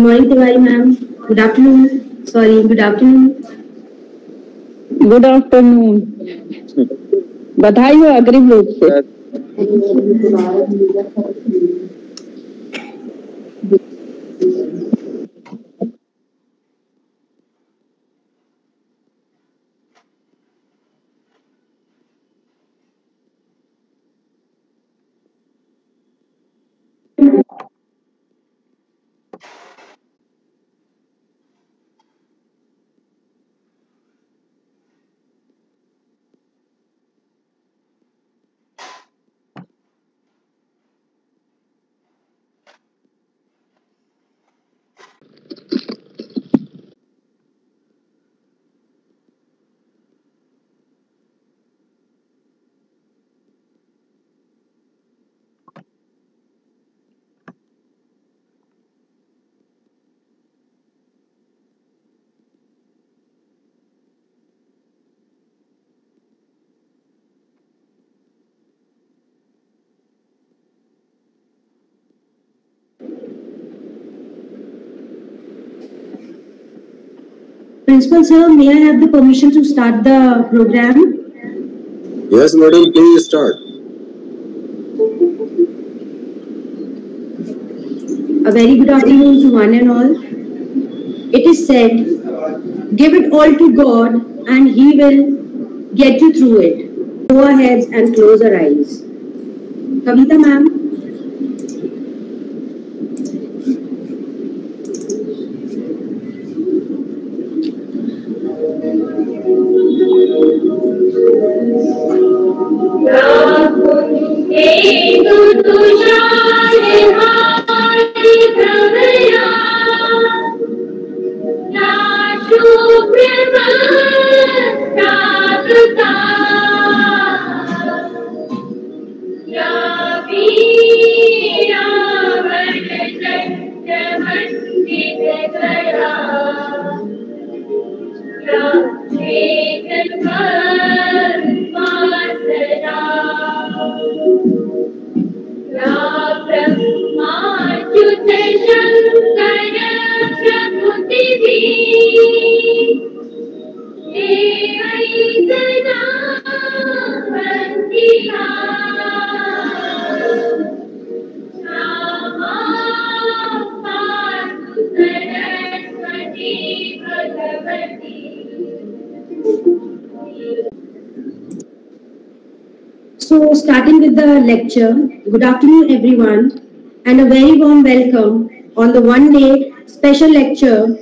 morning, Tiwari ma'am. Good afternoon. Sorry, good afternoon. Good afternoon. बधाई हो अग्रिम रूप से। Principal sir, may I have the permission to start the program? Yes, madam, please start. A very good afternoon to one and all. It is said, give it all to God and He will get you through it. Bow our heads and close our eyes. Kavita ma'am. So, starting with the lecture, good afternoon everyone, and a very warm welcome on the one-day special lecture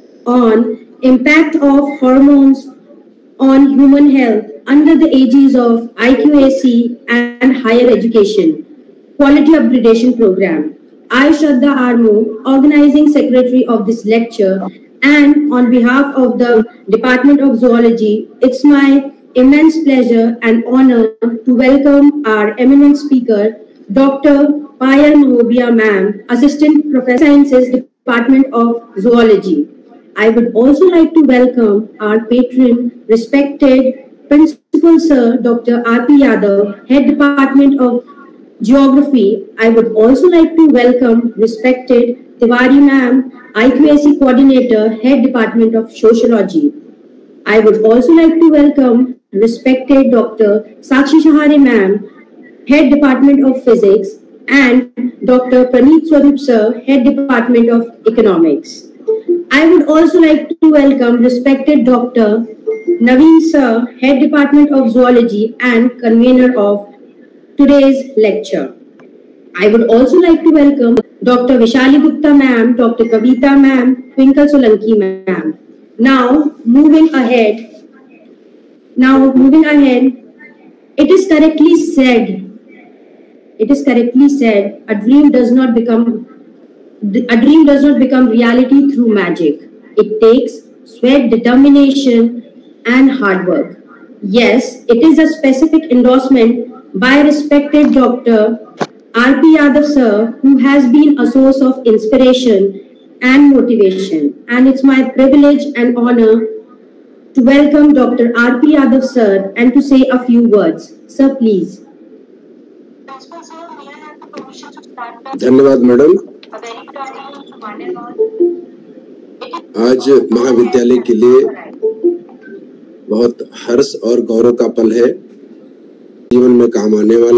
on impact of hormones on human health under the aegis of IQAC and higher education quality upgradation program. I, Shraddha Armo, organizing secretary of this lecture, and on behalf of the Department of Zoology, it's my immense pleasure and honor to welcome our eminent speaker, Dr. Payal Mahobia ma'am, Assistant Professor Sciences, Department of Zoology. I would also like to welcome our patron, respected Principal Sir Dr. R.P. Yadav, Head Department of Geography. I would also like to welcome respected Tiwari ma'am, IQAC Coordinator, Head Department of Sociology. I would also like to welcome respected Dr. Sakshi Shahare ma'am, Head Department of Physics, and Dr. Praneeth Swarup sir, Head Department of Economics. I would also like to welcome respected Dr. Naveen sir, Head Department of Zoology and convener of today's lecture. I would also like to welcome Dr. Vishali Gupta ma'am, Dr. Kavita ma'am, Twinkle Solanki ma'am. Now moving ahead, it is correctly said, a dream does not become reality through magic. It takes sweat, determination, and hard work. Yes, it is a specific endorsement by respected Dr. R.P. Yadav sir, who has been a source of inspiration and motivation. And it's my privilege and honor to welcome Dr. R.P. Yadav sir and to say a few words. Sir, please. धन्यवाद madam. आज महाविद्यालय के लिए बहुत हर्ष और गौरव का पल है, जीवन में काम आने वाला।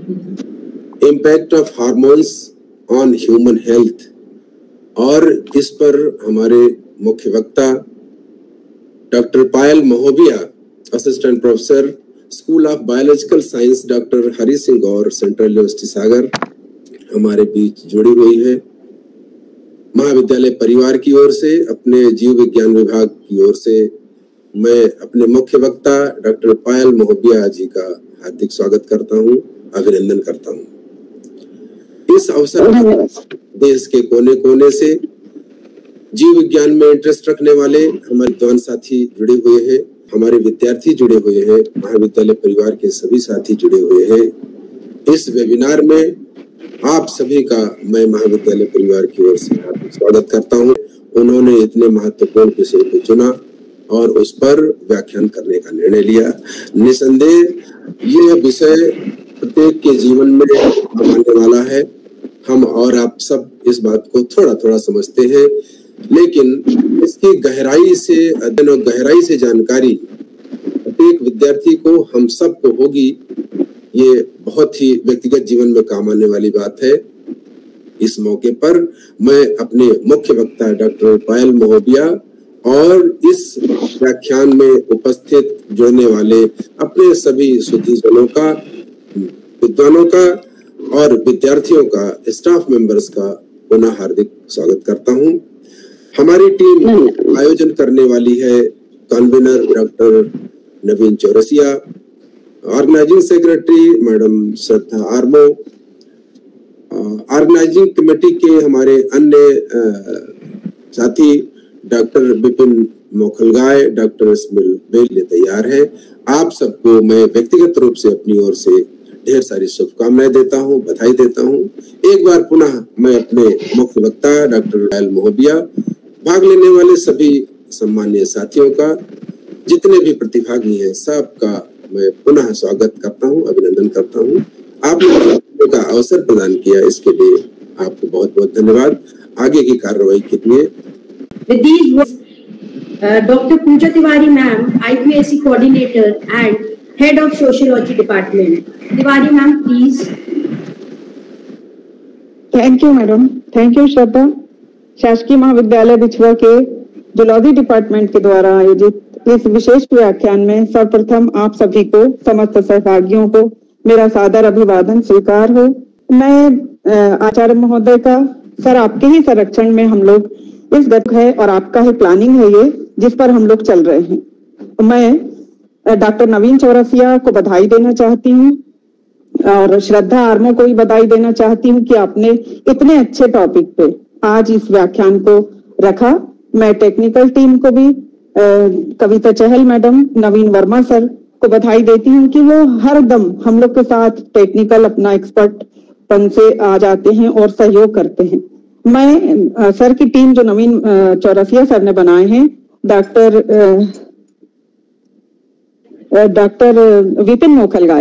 Impact of hormones on human health, और इस पर हमारे मुख्य वक्ता doctor Payal Mahobia, assistant professor, school of biological science, doctor Hari Singh Gour, central university Sagar, हमारे बीच जुड़ी हुई है। महाविद्यालय परिवार की ओर से, अपने जीव विज्ञान विभाग की ओर से मैं अपने मुख्य वक्ता डॉक्टर पायल महोबिया जी का हार्दिक स्वागत करता हूं, अभिनंदन करता हूं। इस अवसर पर देश के कोने कोने से जीव विज्ञान में इंटरेस्ट रखने वाले हमारे विद्वान साथी जुड़े हुए हैं, हमारे विद्यार्थी जुड़े हुए हैं, महाविद्यालय परिवार के सभी साथी जुड़े हुए हैं। इस वेबिनार में आप सभी का मैं महाविद्यालय परिवार की ओर से हार्दिक स्वागत करता हूं। उन्होंने इतने महत्वपूर्ण विषय को चुना और उस पर व्याख्यान करने का निर्णय लिया। निसंदेह ये विषय प्रत्येक के जीवन में आने वाला है। हम और आप सब इस बात को थोड़ा थोड़ा समझते हैं, लेकिन इसकी गहराई से अध्ययन और गहराई से जानकारी प्रत्येक विद्यार्थी को, हम सबको होगी। ये बहुत ही व्यक्तिगत जीवन में काम आने वाली बात है। इस मौके पर मैं अपने मुख्य वक्ता डॉक्टर पायल महोबिया और इस व्याख्यान में उपस्थित जुड़ने वाले अपने सभी सुधीजनों का, विद्वानों का और विद्यार्थियों का, स्टाफ मेंबर्स का पुनः हार्दिक स्वागत करता हूं। हमारी टीम आयोजन करने वाली है convener doctor Naveen Chaurasia, organizing secretary madam Shraddha Armo, organizing committee के हमारे अन्य साथी डॉक्टर विपिन मोखलगाय, डॉक्टर स्मिल बेल तैयार है। आप सबको मैं व्यक्तिगत रूप से अपनी ओर से ढेर सारी शुभकामनाएं देता हूं, बधाई देता हूं। एक बार पुनः मैं अपने मुख्य वक्ता डॉक्टर पायल महोबिया, भाग लेने वाले सभी सम्मानीय साथियों का, जितने भी प्रतिभागी हैं, सबका मैं पुनः स्वागत करता हूं, अभिनंदन करता हूं। आपने का अवसर प्रदान किया, इसके लिए आपको बहुत बहुत धन्यवाद। आगे की कार्रवाई के लिए With these words, Dr. Pooja Tiwari ma'am, IQAC coordinator and head of sociology department. Tiwari ma'am, please. Thank you madam, thank you Shraddha. शासकीय महाविद्यालय बिछवा के जूलॉजी डिपार्टमेंट के द्वारा आयोजित इस विशेष व्याख्यान में सर्वप्रथम आप सभी को, समस्त सहभागियों को मेरा सादर अभिवादन स्वीकार हो। मैं आचार्य महोदय का, सर आपके ही संरक्षण में हम लोग इस गति है और आपका ही प्लानिंग है ये, जिस पर हम लोग चल रहे हैं। मैं डॉक्टर नवीन चौरसिया को बधाई देना चाहती हूँ और श्रद्धा आर्मो को भी बधाई देना चाहती हूँ कि आपने इतने अच्छे टॉपिक पे आज इस व्याख्यान को रखा। मैं टेक्निकल टीम को भी, कविता चहल मैडम, नवीन वर्मा सर को बधाई देती हूँ कि वो हर दम हम लोग के साथ टेक्निकल अपना एक्सपर्ट पन से आ जाते हैं और सहयोग करते हैं। मैं सर की टीम जो नवीन चौरसिया सर ने बनाए हैं, डॉक्टर विपिन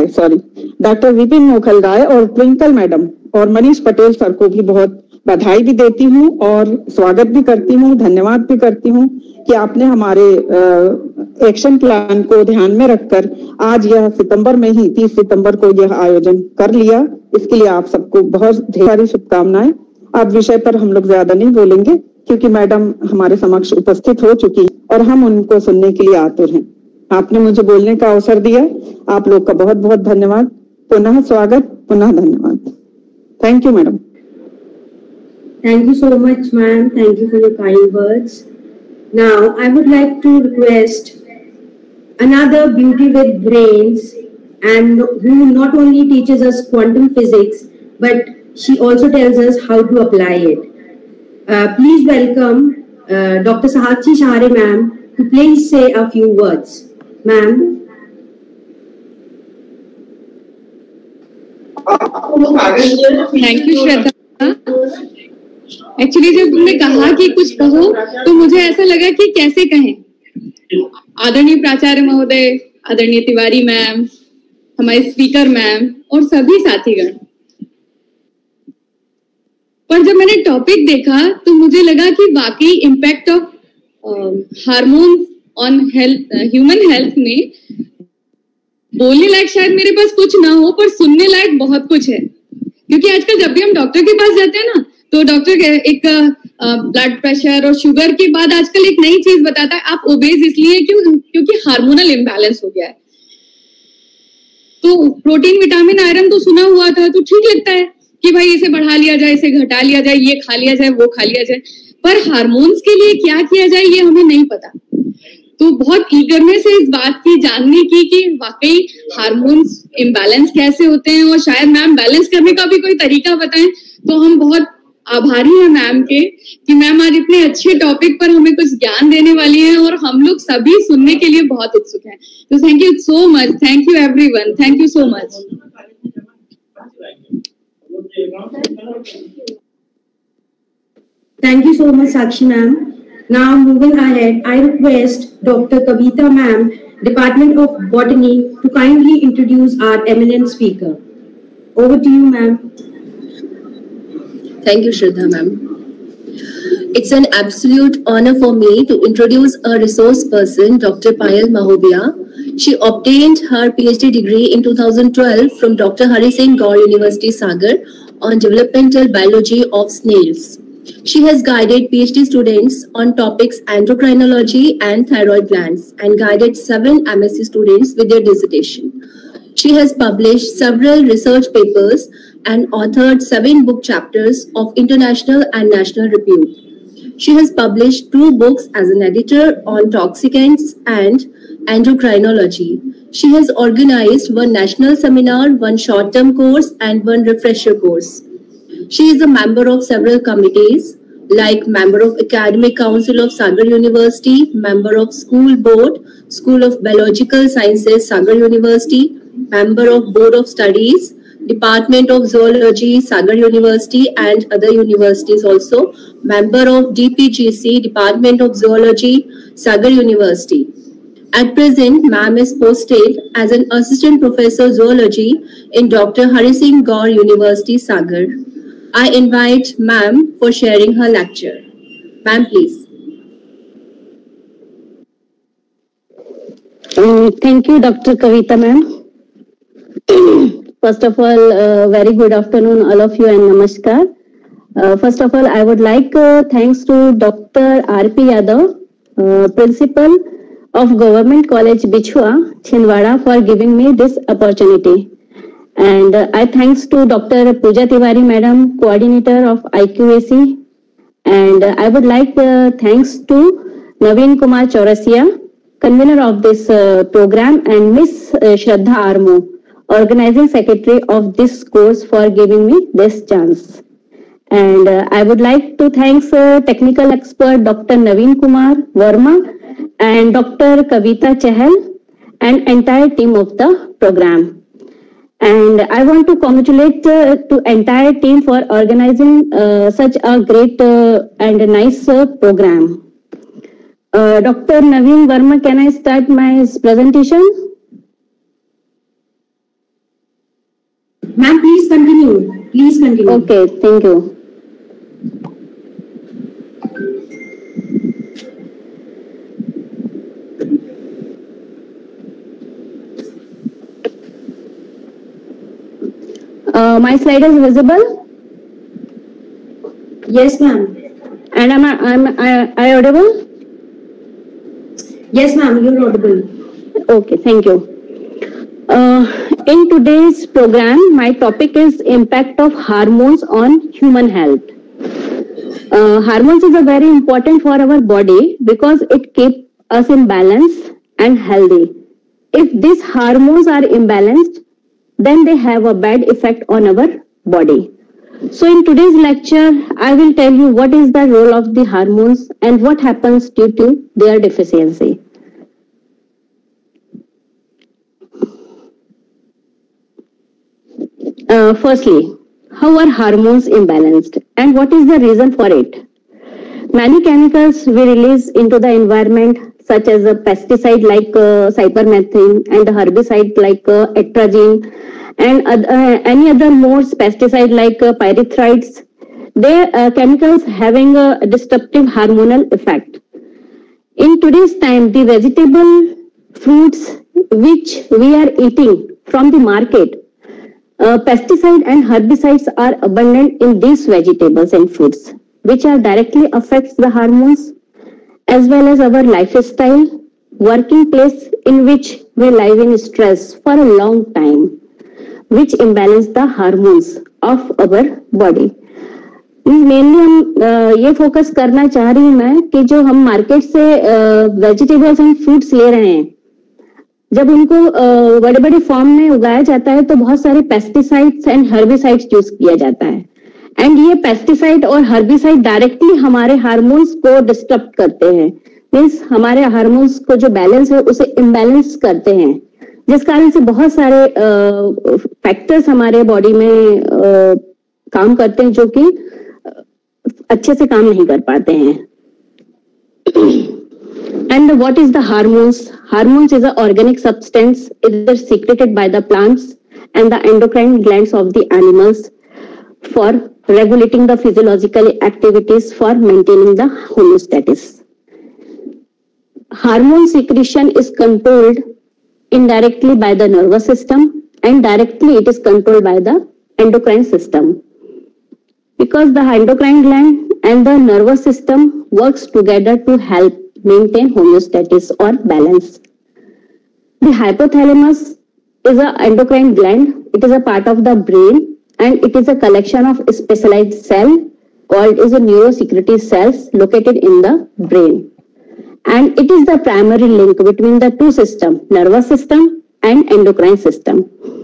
मोखलगाय और ट्विंकल मैडम और मनीष पटेल सर को भी बहुत बधाई भी देती हूँ और स्वागत भी करती हूँ, धन्यवाद भी करती हूँ कि आपने हमारे एक्शन प्लान को ध्यान में रखकर आज यह सितंबर में ही 30 सितंबर को यह आयोजन कर लिया। इसके लिए आप सबको बहुत ढेर सारी शुभकामनाएं। अब विषय पर हम लोग ज्यादा नहीं बोलेंगे क्योंकि मैडम हमारे समक्ष उपस्थित हो चुकी और हम उनको सुनने के लिए आतुर हैं। आपने मुझे बोलने का अवसर दिया, आप लोग का बहुत बहुत धन्यवाद। पुनः स्वागत, पुनः धन्यवाद। Thank you madam. Thank you so much, ma'am. Thank you for your kind words. Now, I would like to request another beauty with brains, and who not only teaches us quantum physics, but she also tells us how to apply it. Please welcome Dr. Sahachi Shahare, ma'am, to please say a few words. Ma'am. Thank you, Shraddha. Actually जब तुमने कहा कि कुछ कहो तो मुझे ऐसा लगा कि कैसे कहें। आदरणीय प्राचार्य महोदय, आदरणीय तिवारी मैम, हमारे स्पीकर मैम और सभी साथीगण, पर जब मैंने टॉपिक देखा तो मुझे लगा कि वाकई impact of hormones on health, human health में बोलने लायक शायद मेरे पास कुछ ना हो, पर सुनने लायक बहुत कुछ है। क्योंकि आजकल जब भी हम डॉक्टर के पास जाते हैं ना, तो डॉक्टर एक ब्लड प्रेशर और शुगर के बाद आजकल एक नई चीज बताता है, आप ओबेज इसलिए क्योंकि हार्मोनल इम्बैलेंस हो गया है। तो प्रोटीन, विटामिन, आयरन तो सुना हुआ था, तो ठीक लगता है कि भाई इसे बढ़ा लिया जाए, इसे घटा लिया जाए, ये खा लिया जाए, वो खा लिया जाए, पर हार्मोन्स के लिए क्या किया जाए ये हमें नहीं पता। तो बहुत ईगरनेस है इस बात की जानने की कि वाकई हार्मोन्स इम्बैलेंस कैसे होते हैं, और शायद मैम बैलेंस करने का भी कोई तरीका बताएं। तो हम बहुत आभारी हैं मैम के कि मैम आज इतने अच्छे टॉपिक पर हमें कुछ ज्ञान देने वाली हैं, और हम लोग सभी सुनने के लिए बहुत उत्सुक हैं। तो thank you so much, thank you everyone, thank you so much. Thank you so much, Sakshi ma'am. Now moving ahead, I request Dr. Kavita ma'am, Department of Botany, to kindly introduce our eminent speaker. Over to you, ma'am. Thank you, Shraddha ma'am. It's an absolute honor for me to introduce a resource person, Dr. Payal Mahovia. She obtained her PhD degree in 2012 from Dr. Hari Singh Gaur University, Sagar, on developmental biology of snails. She has guided PhD students on topics endocrinology and thyroid glands, and guided 7 MSc students with their dissertation. She has published several research papers and authored 7 book chapters of international and national repute. She has published 2 books as an editor on toxicants and endocrinology. She has organized 1 national seminar, 1 short-term course, and 1 refresher course. She is a member of several committees, like member of Academic Council of Sagar University, member of School Board, School of Biological Sciences, Sagar University, member of Board of Studies, Department of Zoology, Sagar University, and other universities also, member of DPGC, Department of Zoology, Sagar University. At present, ma'am is posted as an Assistant Professor Zoology in Dr. Hari Singh Gaur University, Sagar. I invite ma'am for sharing her lecture. Ma'am, please. Thank you, Dr. Kavita ma'am. First of all, very good afternoon all of you, and namaskar. First of all, I would like thanks to Dr. R.P. Yadav, Principal of Government College Bichua, Chhindwara, for giving me this opportunity. And I thanks to Dr. Pooja Tiwari Madam, Coordinator of IQAC. And I would like thanks to Naveen Kumar Chaurasia, Convener of this program, and Miss Shraddha Armo, Organizing Secretary of this course, for giving me this chance. And I would like to thanks technical expert Dr. Naveen Kumar Verma and Dr. Kavita Chahal and entire team of the program. And I want to congratulate to entire team for organizing such a great and nice program. Dr. Naveen Verma, can I start my presentation? Ma'am, please continue. Please continue. Okay, thank you. My slide is visible? Yes, ma'am. And am I audible? Yes, ma'am, you're audible. Okay, thank you. In today's program, my topic is impact of hormones on human health. Hormones is a very important for our body because it keeps us in balance and healthy. If these hormones are imbalanced, then they have a bad effect on our body. So in today's lecture, I will tell you what is the role of the hormones and what happens due to their deficiency. Firstly, how are hormones imbalanced and what is the reason for it? Many chemicals we release into the environment, such as a pesticide like cypermethrin and a herbicide like atrazine and any other more pesticide like pyrethroids. They chemicals having a disruptive hormonal effect. In today's time, the vegetable fruits which we are eating from the market, pesticide and herbicides are abundant in these vegetables and fruits, which are directly affects the hormones as well as our lifestyle, working place in which we live in stress for a long time, which imbalance the hormones of our body. Mainly हम ये focus करना चाह रही हूँ मैं कि जो हम मार्केट से वेजिटेबल्स एंड फ्रूट्स ले रहे हैं, जब उनको बड़े बड़े फॉर्म में उगाया जाता है तो बहुत सारे पेस्टिसाइड्स एंड हर्बिसाइड्स यूज किया जाता है, एंड ये पेस्टिसाइड और हर्बिसाइड डायरेक्टली हमारे हार्मोन्स को डिस्टर्ब करते हैं, मीन्स हमारे हार्मोन्स को जो बैलेंस है उसे इम्बैलेंस करते हैं, जिस कारण से बहुत सारे फैक्टर्स हमारे बॉडी में काम करते हैं जो कि अच्छे से काम नहीं कर पाते हैं. And what is the hormones? Hormones is an organic substance. It is secreted by the plants and the endocrine glands of the animals for regulating the physiological activities for maintaining the homeostasis. Hormone secretion is controlled indirectly by the nervous system and directly it is controlled by the endocrine system. Because the endocrine gland and the nervous system works together to help maintain homeostasis or balance. The hypothalamus is an endocrine gland. It is a part of the brain and it is a collection of specialized cells called as a neurosecretory cells located in the brain. And it is the primary link between the two systems, nervous system and endocrine system.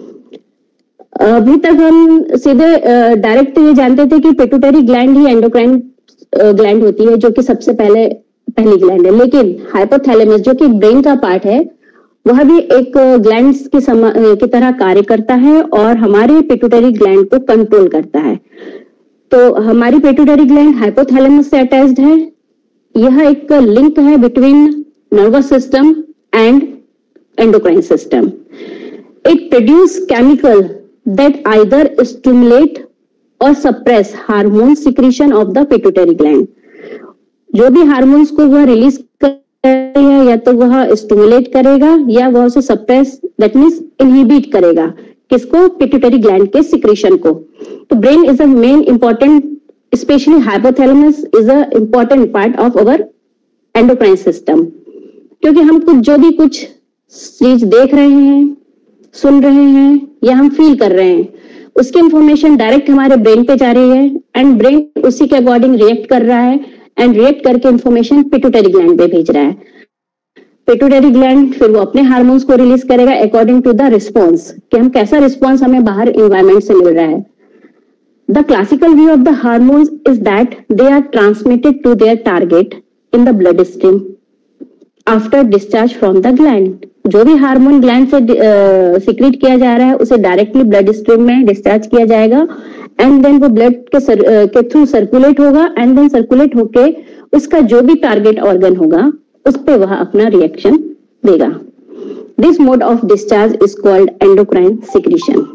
अभी तक हम सीधे direct ये जानते थे कि pituitary gland ही endocrine gland होती है, जो कि सबसे पहली ग्लैंड है, लेकिन हाइपोथैलेमस जो कि ब्रेन का पार्ट है वह भी एक ग्लैंड्स की तरह कार्य करता है और हमारे पिट्यूटरी ग्लैंड को कंट्रोल करता है. तो हमारी पिट्यूटरी ग्लैंड हाइपोथैलेमस से अटैच्ड है. यह एक लिंक है between nervous system and endocrine system. It produce chemical that either stimulate or suppress hormone secretion of the pituitary gland. जो भी हार्मोन्स को वह रिलीज करेगा या तो वह स्टिमुलेट करेगा या वह उसे सप्रेस, दैट मींस इनहिबिट करेगा, किसको? पिट्यूटरी ग्लैंड के सिक्रेशन को. तो brain is a main important, specially hypothalamus is a important part of our endocrine system, क्योंकि हम जो भी कुछ चीज देख रहे हैं, सुन रहे हैं या हम फील कर रहे हैं, उसकी इंफॉर्मेशन डायरेक्ट हमारे ब्रेन पे जा रही है एंड ब्रेन उसी के अकॉर्डिंग रिएक्ट कर रहा है एंड रिएक्ट करके इंफॉर्मेशन पिट्यूटरी ग्लैंड पे भेज रहा है. पिट्यूटरी ग्लैंड फिर वो अपने हार्मोन्स को रिलीज करेगा अकॉर्डिंग टू द रिस्पॉन्स, कि हम कैसा रिस्पॉन्स हमें बाहर एनवायरमेंट से मिल रहा है. The classical view of the hormones is that they are transmitted to their target in the blood stream after discharge from the gland. जो भी हार्मोन ग्लैंड से सीक्रेट किया जा रहा है उसे डायरेक्टली ब्लड स्ट्रीम में डिस्चार्ज किया जाएगा एंड देन वो ब्लड के थ्रू सर्कुलेट होगा एंड देन सर्कुलेट होके उसका जो भी टारगेट ऑर्गन होगा उस पे वह अपना रिएक्शन देगा. This mode of discharge is called endocrine secretion.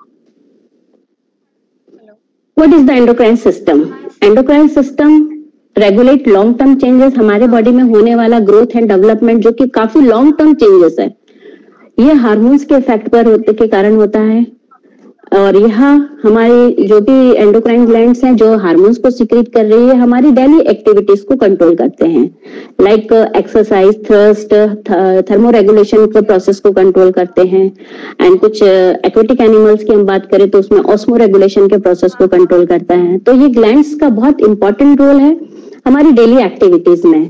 What is the endocrine system? Endocrine system regulate long term changes, हमारे बॉडी में होने वाला ग्रोथ एंड डेवलपमेंट जो कि काफी लॉन्ग टर्म चेंजेस है, ये हार्मोन्स के इफेक्ट पर के कारण होता है. और यह हमारी जो भी एंडोक्राइन ग्लैंड्स हैं जो हार्मोन्स को सीक्रेट कर रही है, हमारी डेली एक्टिविटीज को कंट्रोल करते हैं, लाइक एक्सरसाइज, थर्स्ट, थर्मोरेगुलेशन के प्रोसेस को कंट्रोल करते हैं. एंड कुछ एक्वेटिक एनिमल्स की हम बात करें तो उसमें ऑस्मोरेगुलेशन के प्रोसेस को कंट्रोल करता है. तो ये ग्लैंड्स का बहुत इंपॉर्टेंट रोल है हमारी डेली एक्टिविटीज में.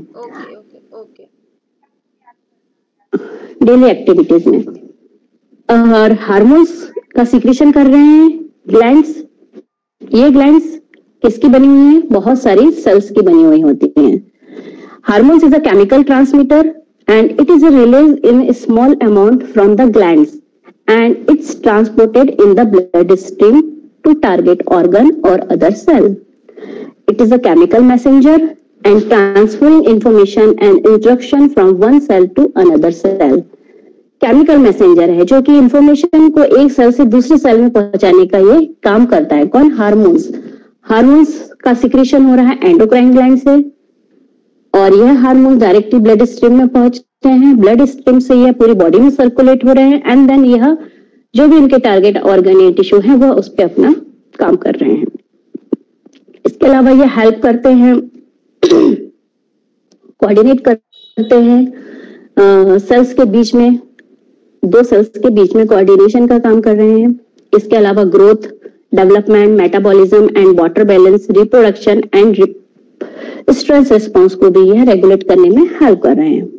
डेली एक्टिविटीज में और हार्मोन्स का सीक्रेशन कर रहे हैं ग्लैंड्स. ये ग्लैंड्स किसकी बनी हुई है? बहुत सारी सेल्स की बनी हुई होती हैं. Hormones is a chemical transmitter and it is release in small amount from the glands and it's transported in the blood stream to target organ और other cell. It is a chemical messenger and transferring information and instruction from one cell to another cell. Chemical messenger है जो कि information को एक cell से दूसरे cell में पहुंचाने का ये काम करता है. कौन? हार्मोन्स. हार्मोन्स का सिक्रेशन हो रहा है एंडोक्राइन ग्लैंड से, और यह हार्मोन डायरेक्टली ब्लड स्ट्रीम में पहुंचते हैं, ब्लड स्ट्रीम से यह पूरी बॉडी में सर्कुलेट हो रहे हैं, एंड देन यह जो भी इनके टारगेट ऑर्गन या टिश्यू है वह उस पर अपना काम कर रहे हैं। इसके अलावा ये हेल्प करते हैं, कोऑर्डिनेट करते हैं सेल्स के बीच में, दो सेल्स के बीच में कोऑर्डिनेशन का काम कर रहे हैं। इसके अलावा growth, development, metabolism and water balance, reproduction and stress response को भी यह रेगुलेट करने में हेल्प कर रहे हैं।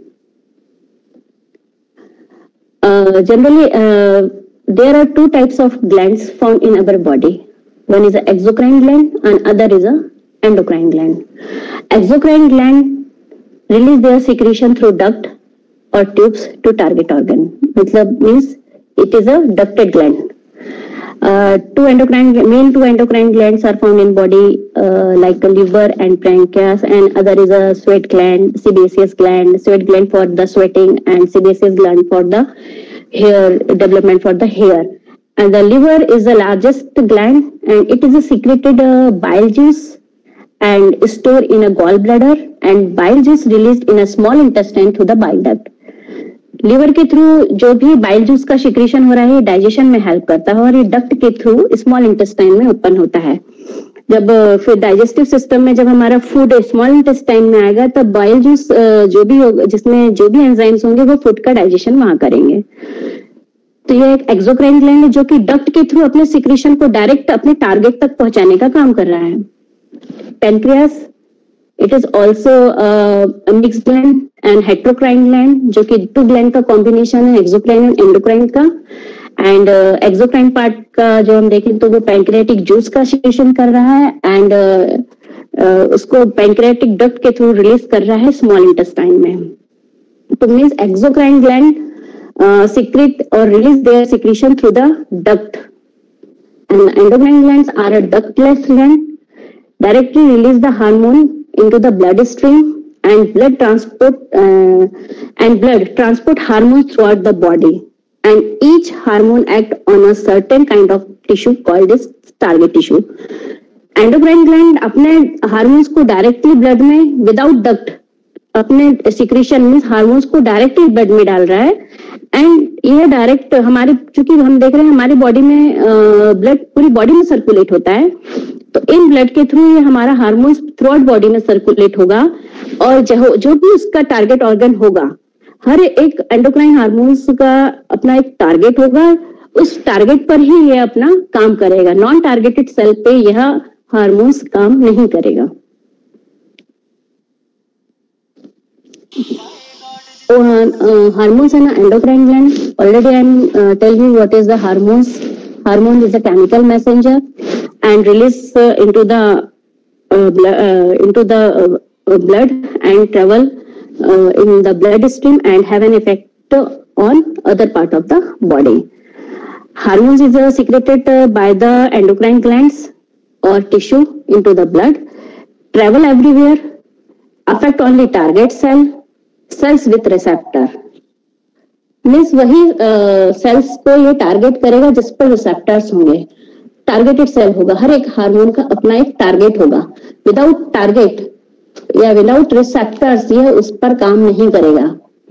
Generally there are two types of glands found in our body. One is an exocrine gland and other is a endocrine gland. Exocrine gland release their secretion through duct or tubes to target organ. Matlab means it is a ducted gland. Main two endocrine glands are found in body like liver and pancreas, and other is a sweat gland, sebaceous gland, sweat gland for the sweating and sebaceous gland for the hair development for the hair. And the liver is the largest gland and it is a secreted bile juice and stored in a gallbladder, and bile juice released in a small intestine through the bile duct. Liver के through जो भी bile juice का secretion हो रहा है digestion में help करता है, और ये डक्ट के थ्रू स्मॉल इंटेस्टाइन में उत्पन्न होता है। जब फिर डाइजेस्टिव सिस्टम में जब हमारा फूड स्मॉल इंटेस्टाइन में आएगा तब बाइल जूस जो भी होगा, जिसमें जो भी एंजाइम्स होंगे वो फूड का डाइजेशन वहां करेंगे। तो ये एक एक्सोक्राइन ग्लैंड है जो कि डक्ट के थ्रू अपने सिक्रेशन को डायरेक्ट अपने टारगेट तक पहुंचाने का काम कर रहा है। Pancreas, it is also mix gland and heterocrine gland, जो कि टू ग्लैंड का कॉम्बिनेशन है, एक्सोक्राइन एंड एंडोक्राइन का। एंड एक्सोक्राइन पार्ट का जो हम देखें तो वो पैंक्रियाटिक जूस का सिक्रेशन कर रहा है, एंड उसको पैंक्रियाटिक डक्ट के थ्रू रिलीज कर रहा है स्मॉल इंटेस्टाइन में। तो means exocrine gland secrete or release their secretion through the duct, and endocrine glands are a ductless gland, directly release the hormone into the blood stream, and blood transport hormones throughout the body, and each hormone act on a certain kind of tissue called this target tissue. Endocrine gland अपने hormones को directly blood में without duct अपने secretion means hormones को directly blood में डाल रहा है, and ये डायरेक्ट हमारे, चूंकि हम देख रहे हैं हमारी बॉडी में ब्लड पूरी बॉडी में सर्कुलेट होता है, तो इन ब्लड के थ्रू ये हमारा हार्मोन्स थ्रू आउट बॉडी में सर्कुलेट होगा, और जो भी उसका टारगेट ऑर्गन होगा, हर एक एंडोक्राइन हार्मोन्स का अपना एक टारगेट होगा, उस टारगेट पर ही ये अपना काम करेगा। नॉन टारगेटेड सेल पे यह हार्मोन्स काम नहीं करेगा। Hormones and endocrine gland. Already I am telling you what is the hormones. Hormone is a chemical messenger and release into the blood and travel in the blood stream and have an effect on other part of the body. Hormones is secreted by the endocrine glands or tissue into the blood, travel everywhere, affect only target cells with receptor. Means वही cells को ये target करेगा जिस पर receptors होंगे, targeted cell होगा। हर एक hormone का अपना एक टारगेट होगा, विदाउट टारगेट या विदाउट रिसेप्टर्स यह उस पर काम नहीं करेगा।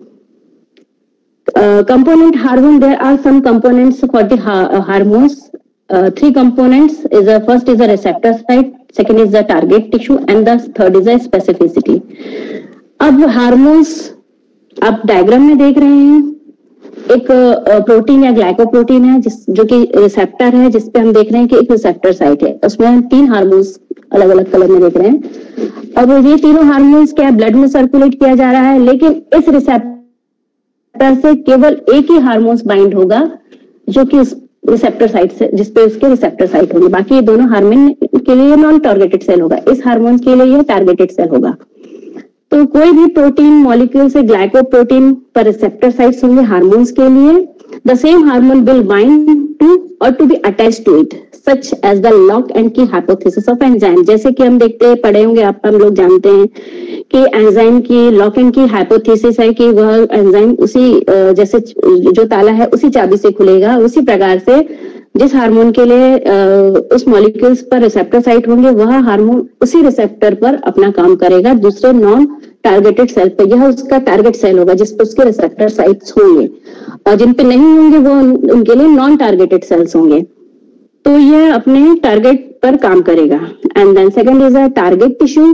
Component hormone, there are some components for the hormones, 3 components is a first is a receptor site, second is the target tissue and the third is a specificity. अब hormones आप diagram में देख रहे हैं, एक प्रोटीन या glycoprotein है जो कि रिसेप्टर है, जिसपे हम देख रहे हैं कि एक रिसेप्टर साइट है, उसमें हम 3 हार्मोन्स अलग अलग कलर में देख रहे हैं। अब ये तीनों हार्मोन्स क्या ब्लड में सर्कुलेट किया जा रहा है, लेकिन इस रिसेप्टर से केवल एक ही हार्मोन्स बाइंड होगा जो कि रिसेप्टर साइट से, जिसपे उसके रिसेप्टर साइट होंगे। बाकी ये दोनों हार्मोन के लिए नॉन टारगेटेड सेल होगा, इस हार्मोन के लिए यह टारगेटेड सेल होगा। तो कोई भी प्रोटीन मॉलिक्यूल से ग्लाइकोप्रोटीन पर रिसेप्टर साइट्स होंगे हार्मोन्स के लिए। The same hormone will bind to और to be attached to it, such as the lock and key hypothesis of enzyme. जैसे कि हम देखते हैं, पढ़े होंगे आप, हम लोग जानते हैं कि एंजाइम की लॉक एंड की हाइपोथेसिस है कि वह एंजाइम उसी जैसे जो ताला है उसी चाबी से खुलेगा, उसी प्रकार से जिस हार्मोन के लिए उस मॉलिक्यूल्स पर रिसेप्टर साइट होंगे, वह हार्मोन उसी रिसेप्टर पर अपना काम करेगा दूसरे नॉन टारगेटेड सेल पे। यह उसका टारगेट सेल होगा जिस पर उसके रिसेप्टर साइट्स होंगे, और जिन पे नहीं होंगे वो उनके लिए नॉन टारगेटेड सेल्स होंगे। तो यह अपने टारगेट पर काम करेगा। And then second is a target tissue.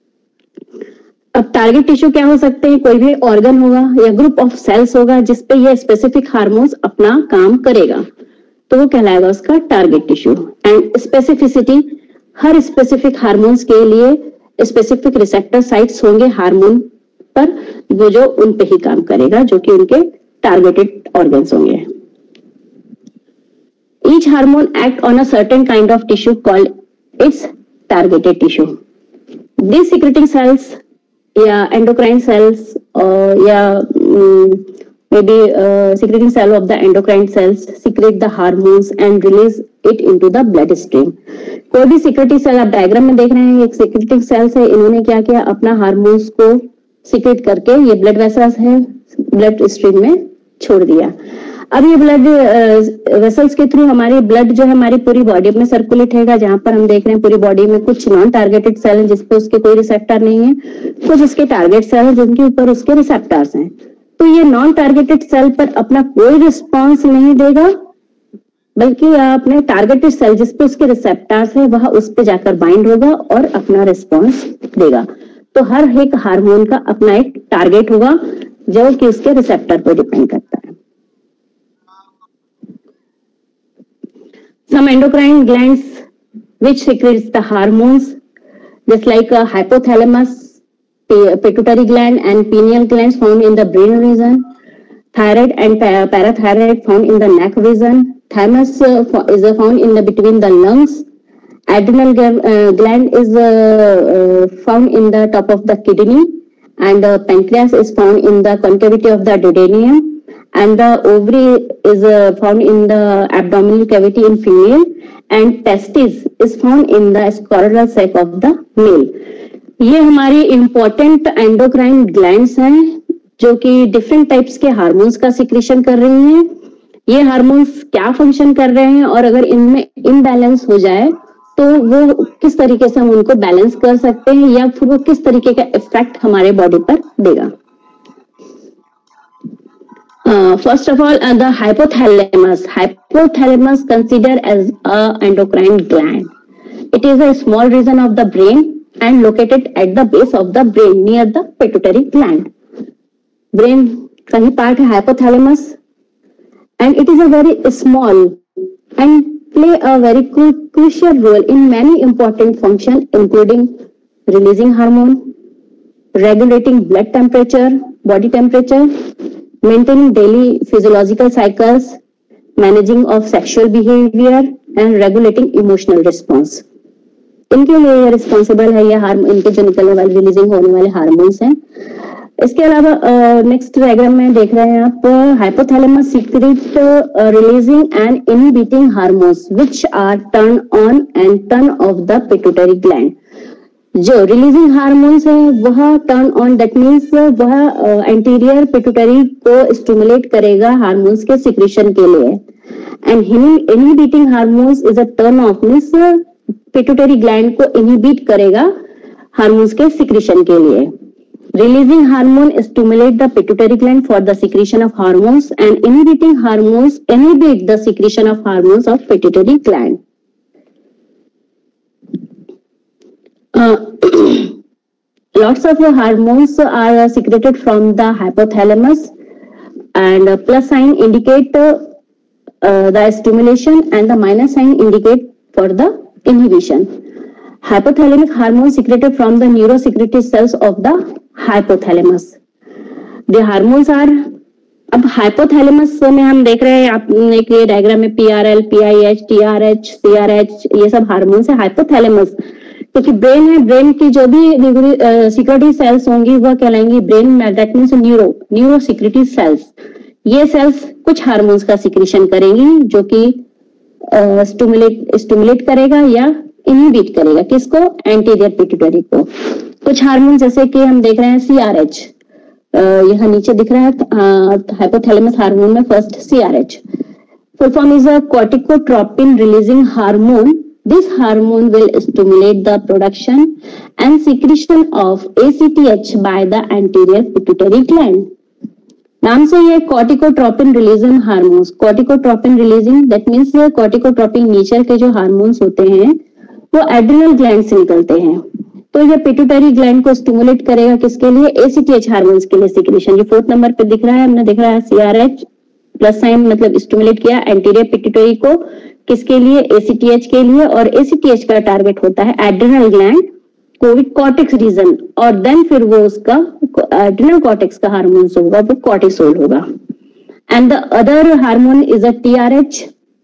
अब टारगेट टिश्यू क्या हो सकते हैं? कोई भी ऑर्गन होगा या ग्रुप ऑफ सेल्स होगा जिसपे यह स्पेसिफिक हार्मोन्स अपना काम करेगा, तो वो कहलाएगा उसका टारगेट टिश्यू। एंड स्पेसिफिसिटी, हर स्पेसिफिक हार्मोन्स के लिए स्पेसिफिक रिसेप्टर साइट्स होंगे हार्मोन पर, वो जो उन पे ही काम करेगा, जो कि उनके टारगेटेड ऑर्गन्स होंगे। Each hormone act on a certain kind of tissue called its targeted tissue. These secreting cells या endocrine cells या maybe secreting cell of the endocrine cells secrete the hormones and release it into the blood stream. कोई भी secreting cell, आप diagram में देख रहे हैं, एक secreting cells है, इन्होंने क्या किया, अपना हार्मोन्स को secrete करके ये ब्लड वेसल्स है ब्लड स्ट्रीम में छोड़ दिया। अब ये ब्लड वेसल्स के थ्रू हमारी ब्लड जो है हमारी पूरी बॉडी में सर्कुलेट होगा, जहां पर हम देख रहे हैं पूरी बॉडी में कुछ नॉन टारगेटेड सेल हैं जिसपे उसके कोई रिसेप्टर नहीं है, कुछ उसके टारगेट सेल हैं जिनके ऊपर उसके रिसेप्टर्स हैं। तो ये नॉन टारगेटेड सेल पर अपना कोई रिस्पॉन्स नहीं देगा, बल्कि अपने टारगेटेड सेल जिसपे उसके रिसेप्टर्स है वह उस पे जाकर बाइंड होगा और अपना रिस्पॉन्स देगा। तो हर एक हार्मोन का अपना एक टारगेट होगा जो कि उसके रिसेप्टर पर डिपेंड करता है। Some endocrine glands which secretes the hormones, just like a hypothalamus, pituitary gland and pineal glands found in the brain region, thyroid and parathyroid found in the neck region, thymus is found in the between the lungs, adrenal gland is found in the top of the kidney, and pancreas is found in the concavity of the duodenum, and the ovary is found in the abdominal cavity in female, and testis is found in the scrotal sac of the male. ये हमारी important endocrine glands हैं जो कि different types के hormones का secretion कर रही हैं। ये हार्मोन्स क्या फंक्शन कर रहे हैं और अगर इनमें इम्बैलेंस हो जाए तो वो किस तरीके से हम उनको बैलेंस कर सकते हैं या फिर वो किस तरीके का इफेक्ट हमारे बॉडी पर देगा। First of all, the hypothalamus. Hypothalamus considered as a endocrine gland. It is a small region of the brain and located at the base of the brain near the pituitary gland. Brain का ही part है hypothalamus, and it is a very small and play a very crucial role in many important functions, including releasing hormone, regulating blood temperature, body temperature, maintaining daily physiological cycles, managing of sexual behavior and regulating emotional response. इनके लिए ये responsible है, ये hormone, इनके जो निकलने वाले releasing होने वाले हार्मोन्स हैं। इसके अलावा नेक्स्ट डायग्राम में देख रहे हैं आप, hypothalamus secrete releasing and inhibiting hormones which are turn on and turn off the pituitary gland. जो रिलीजिंग हार्मोन्स है वह टर्न ऑन, दैट मीन्स वह एंटीरियर पिट्यूटरी को स्टिमुलेट करेगा हार्मोन्स के सिक्रेशन के लिए, and inhibiting hormones is a turn off, means pituitary gland को इनहिबिट करेगा हार्मोन्स के सिक्रेशन के लिए। Releasing hormone stimulate the pituitary gland for the secretion of hormones and inhibiting hormones inhibit the secretion of hormones of pituitary gland. Lots of hormones are secreted from the hypothalamus, and plus sign indicate the stimulation and the minus sign indicate for the inhibition. Hypothalamic hormones secreted from the neurosecretory cells of the hypothalamus. The hormones are, अब hypothalamus में हम देख रहे हैं, आप एक diagram में PRL, PIH, TRH, CRH ये सब हार्मोन्स है hypothalamus, क्योंकि ब्रेन है, ब्रेन की जो भी सिक्रेटरी सेल्स होंगी वह कहलाएंगी brain, that means neuro secretory cells. ये सेल्स कुछ हार्मोन्स का सिक्रेशन करेंगी जो कि स्टिमुलेट करेगा या इनहिबिट करेगा, किसको, एंटीरियर पिट्यूटरी को। कुछ हार्मोन जैसे कि हम देख रहे हैं CRH, यहाँ नीचे दिख रहा है हाइपोथैलेमस हार्मोन में first CRH, Full form is a corticotropin releasing hormone. This hormone will stimulate the production and secretion of ACTH by the anterior pituitary gland. नाम से ये corticotropin releasing hormones. Corticotropin releasing that means corticotropin nature के जो hormones होते हैं वो adrenal gland से निकलते हैं. तो ये पिट्यूटरी ग्लैंड को स्टिमुलेट करेगा किसके लिए? ACTH हार्मोन्स के लिए सिक्रेशन. ये 4th नंबर पे दिख रहा है, हमने दिख रहा है CRH प्लस साइन मतलब स्टिमुलेट किया एंटीरियर पिट्यूटरी को किसके लिए? ACTH के लिए. और ACTH का टारगेट होता है एड्रिनल ग्लैंड कॉर्टेक्स रीजन और देन फिर वो उसका एड्रिनल कॉर्टेक्स का हार्मोन होगा वो कॉर्टिसोल होगा. And the other hormone is a TRH.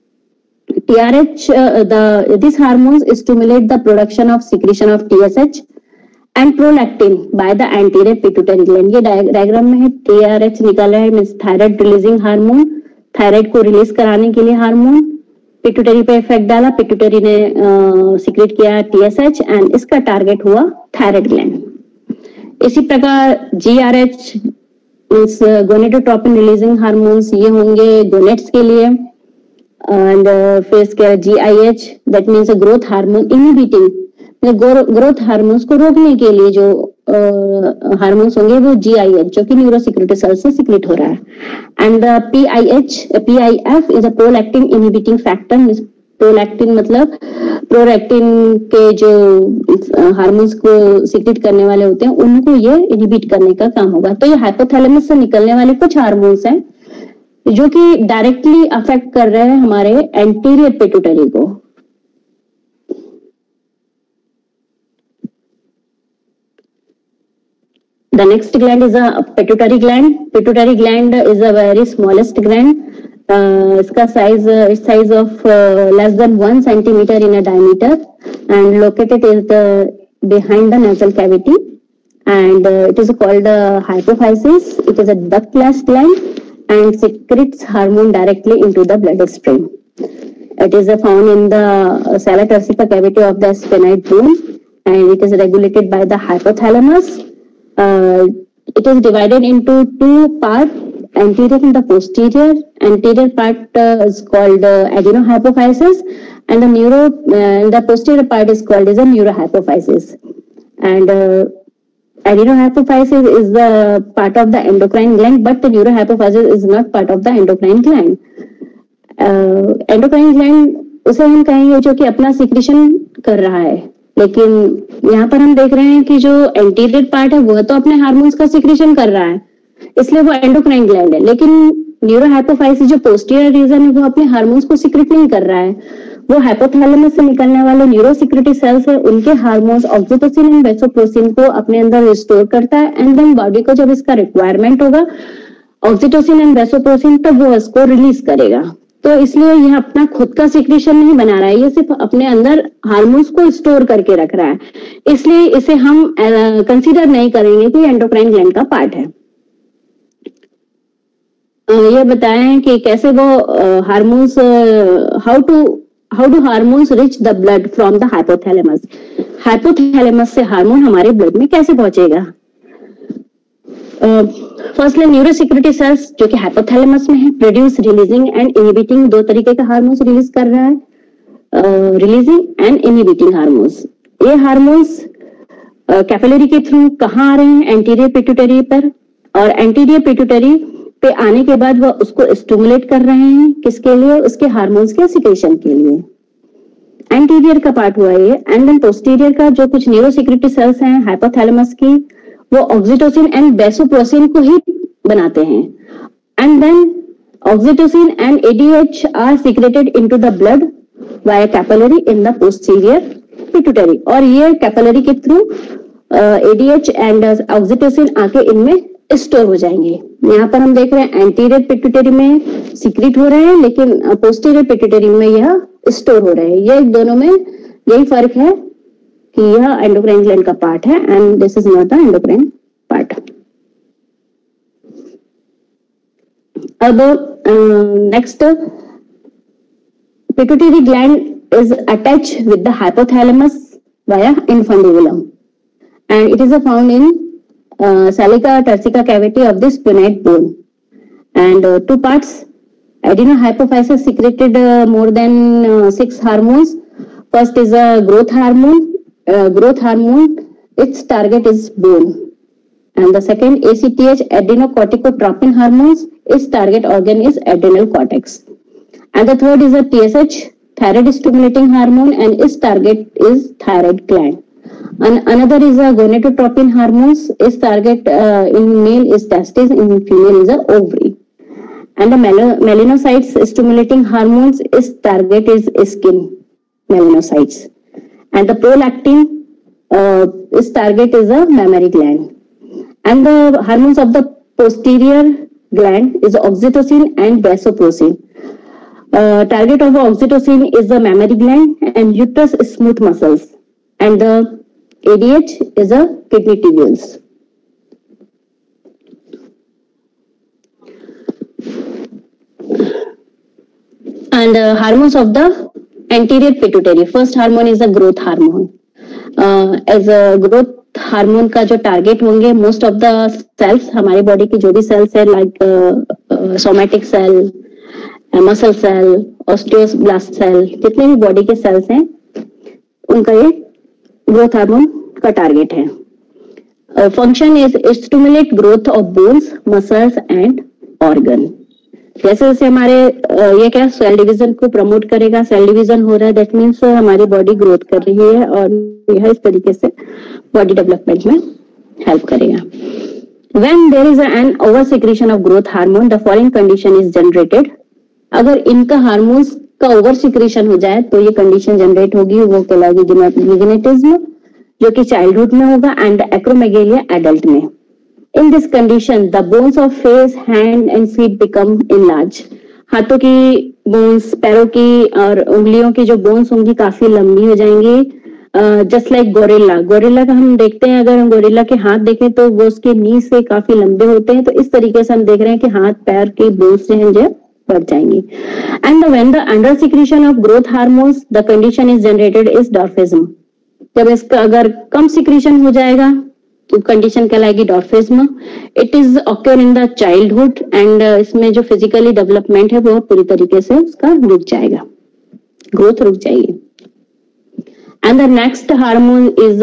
These hormones stimulate the production of secretion of TSH and prolactin by the anterior pituitary gland. ये diagram में है TRH निकल रहा है means thyroid releasing hormone. Thyroid को release कराने के लिए हार्मोन पिट्यूटरी पे इफेक्ट डाला, पिट्यूटरी ने सीक्रेट किया TSH एंड इसका टारगेट हुआ थायराइड ग्लैंड. इसी प्रकार GRH means gonadotropin releasing hormones ये होंगे गोनेट्स के लिए. एंड फिर इसके GIH that means growth hormone inhibiting growth hormones को रोकने के लिए जो हार्मोन्स होंगे वो GIH जो कि न्यूरोसिक्रेटरी सेल से सीक्रेट हो रहा है. And PIF is a prolactin inhibiting factor. Prolactin मतलब प्रोलैक्टिन के जो हार्मोन्स को सीक्रेट करने वाले होते हैं उनको ये इनहिबिट करने का काम होगा. तो ये हाइपोथैलेमस से निकलने वाले कुछ हार्मोन्स हैं जो कि डायरेक्टली अफेक्ट कर रहे हैं हमारे एंटीरियर पिट्यूटरी को. The next gland is a pituitary gland. Pituitary gland is a very smallest gland. इसका size of less than 1 centimeter in a diameter and located is behind the nasal cavity and it is called hypophysis. It is a ductless gland and secretes hormone directly into the bloodstream. It is found in the sala turcica cavity of the sphenoid bone and it is regulated by the hypothalamus. It is divided into two parts, anterior and the posterior. Anterior part is called adenohypophysis and the posterior part is called as a neurohypophysis. And adenohypophysis is the part of the endocrine gland, but the neurohypophysis is not part of the endocrine gland. Endocrine gland उसे हम कहेंगे जो कि अपना secretion कर रहा है, लेकिन यहाँ पर हम देख रहे हैं कि जो एंटीरियर पार्ट है वो तो अपने हार्मोन्स का सिक्रेशन कर रहा है, इसलिए वो एंडोक्राइन ग्लैंड है. लेकिन न्यूरोहाइपोफाइसिस जो पोस्टीरियर रीजन है वो अपने हार्मोन्स को सिक्रेट नहीं कर रहा है. वो हाइपोथैलेमस से निकलने वाले न्यूरोसिक्रेटरी सेल्स है, उनके हार्मोन्स ऑक्सीटोसिन एंड वेसोप्रेसिन को अपने अंदर रिस्टोर करता है एंड देन बॉडी को जब इसका रिक्वायरमेंट होगा ऑक्सीटोसिन एंड वेसोप्रेसिन तो वो इसको रिलीज करेगा. तो इसलिए यह अपना खुद का सिक्रेशन नहीं बना रहा है, ये सिर्फ अपने अंदर हार्मोन्स को स्टोर करके रख रहा है, इसलिए इसे हम कंसीडर नहीं करेंगे कि एंडोक्राइन ग्लैंड का पार्ट है. ये बताएं कि कैसे वो hormones how do hormones reach the blood from the hypothalamus. Hypothalamus से हार्मोन हमारे ब्लड में कैसे पहुंचेगा. फर्स्टली न्यूरोसिक्रेटरी सेल्स जो कि हाइपोथैलेमस में है प्रोड्यूस रिलीजिंग एंड इनहिबिटिंग, दो तरीके का हार्मोन्स रिलीज कर रहा है, रिलीजिंग एंड इनहिबिटिंग हार्मोन्स. ये हार्मोन्स कैपिलरी के थ्रू कहाँ आ रहे हैं, एंटीरियर पिट्यूटरी पर, और एंटीरियर पिट्यूटरी पे आने के बाद वो उसको स्टिमुलेट कर रहे हैं किसके लिए, उसके हार्मोन्स के सिक्रेशन के लिए. एंटीरियर का पार्ट हुआ ये. एंड देन पोस्टीरियर का जो कुछ न्यूरोसिक्रेटरी सेल्स हैं हाइपोथैलेमस की वो ऑक्सीटोसिन एंड वेसोप्रेसिन को ही बनाते हैं. And then oxytocin and ADH are secreted into the blood via capillary in the posterior pituitary, और ये कैपिलरी के थ्रू ADH एंड ऑक्सीटोसिन आके इनमें स्टोर हो जाएंगे. यहाँ पर हम देख रहे हैं एंटीरियर पिट्यूटरी में सीक्रेट हो रहे हैं लेकिन पोस्टीरियर पिट्यूटरी में यह स्टोर हो रहे हैं. ये दोनों में यही फर्क है कि यह एंडोक्राइन ग्लैंड का पार्ट है and this is not the endocrine part. अब next, pituitary gland is attach with the hypothalamus via infundibulum and it is found in salica turcica cavity of the sphenoid bone and two parts, Adenohypophysis secreted more than 6 hormones. First is a growth hormone. Its target is bone. And the second, ACTH, adrenocorticotropin hormones. Its target organ is adrenal cortex. And the third is a TSH, thyroid stimulating hormone, and its target is thyroid gland. And another is a gonadotropin hormones. Its target in male is testes, in female is a ovary. And the melanocytes stimulating hormones, its target is skin melanocytes. And the prolactin, its target is a mammary gland. And the hormones of the posterior gland is oxytocin and vasopressin. Target of oxytocin is the mammary gland and uterus smooth muscles. And the ADH is a kidney tubules. And hormones of the anterior pituitary. First hormone is a growth hormone. As a growth hormone का जो target होंगे, most of the cells, हमारी body की जो भी cells है, like somatic cell, muscle cell, osteoblast cell, जितने भी बॉडी के सेल्स हैं उनका ये ग्रोथ हार्मोन का टारगेट है. Function is stimulate growth of bones, muscles and organ. जैसे जैसे हमारे ये क्या सेल डिवीजन को प्रमोट करेगा, सेल डिवीजन हो रहा है, दैट मीन्स हमारी बॉडी ग्रोथ कर रही है और यह इस तरीके से बॉडी डेवलपमेंट में हेल्प करेगा. When there is an over secretion of growth hormone, the following condition is generated. अगर इनका हार्मोन्स का ओवर सिक्रीशन हो जाए तो ये कंडीशन जनरेट होगी, वो कहलाएगी गिनेटिज्म, जो कि चाइल्डहुड में होगा, एंड एक्रोमेगेलिया एडल्ट में. In this condition, the bones of face, hand and feet become enlarged. हाथों की बोन्स, पैरों की और उंगलियों की जो बोन्स होंगी काफी लंबी हो जाएंगी. जस्ट लाइक गोरिल्ला का हम देखते हैं, अगर हम गोरिल्ला के हाथ देखें तो वो उसके नी से काफी लंबे होते हैं, तो इस तरीके से हम देख रहे हैं कि हाथ पैर के बोन्स जो हैं बढ़ जाएंगी. And when the under secretion of growth hormones, the condition is generated is dwarfism. जब इसका अगर कम सिक्रीशन हो जाएगा तो कंडीशन कहलाएगी dwarfism. It is occur in the childhood and इसमें जो फिजिकली डेवलपमेंट है वो पूरी तरीके से उसका रुक जाएगा, ग्रोथ रुक जाएगी. And the next hormone is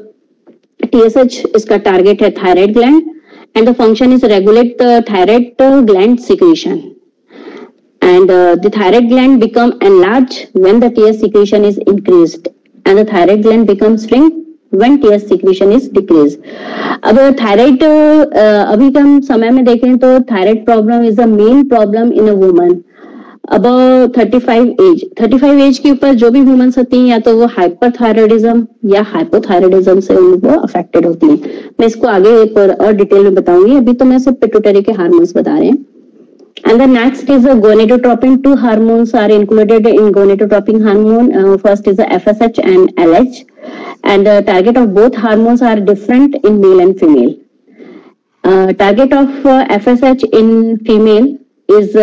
TSH. इसका टारगेट है thyroid gland and the function is regulate the thyroid gland secretion. And the thyroid gland become enlarge when the TS secretion is increased and the thyroid gland becomes shrink when TS secretion is decreased. अब thyroid अभी के हम समय में देखें तो thyroid problem is a main problem in a woman about 35 age के ऊपर. जो भी वुमेन्स होती हैं या तो वो हाइपरथायराइडिज्म या हाइपोथायराइडिज्म से उनको अफेक्टेड होती हैं. मैं इसको आगे और डिटेल में बताऊंगी, अभी तो मैं सिर्फ पिट्यूटरी के हार्मोन्स बता रहे हैं. And the next is a gonadotropin. 2 hormones are included in gonadotropin hormone. First is the FSH and LH. And the target of both hormones are different in male and female. Target of FSH in female is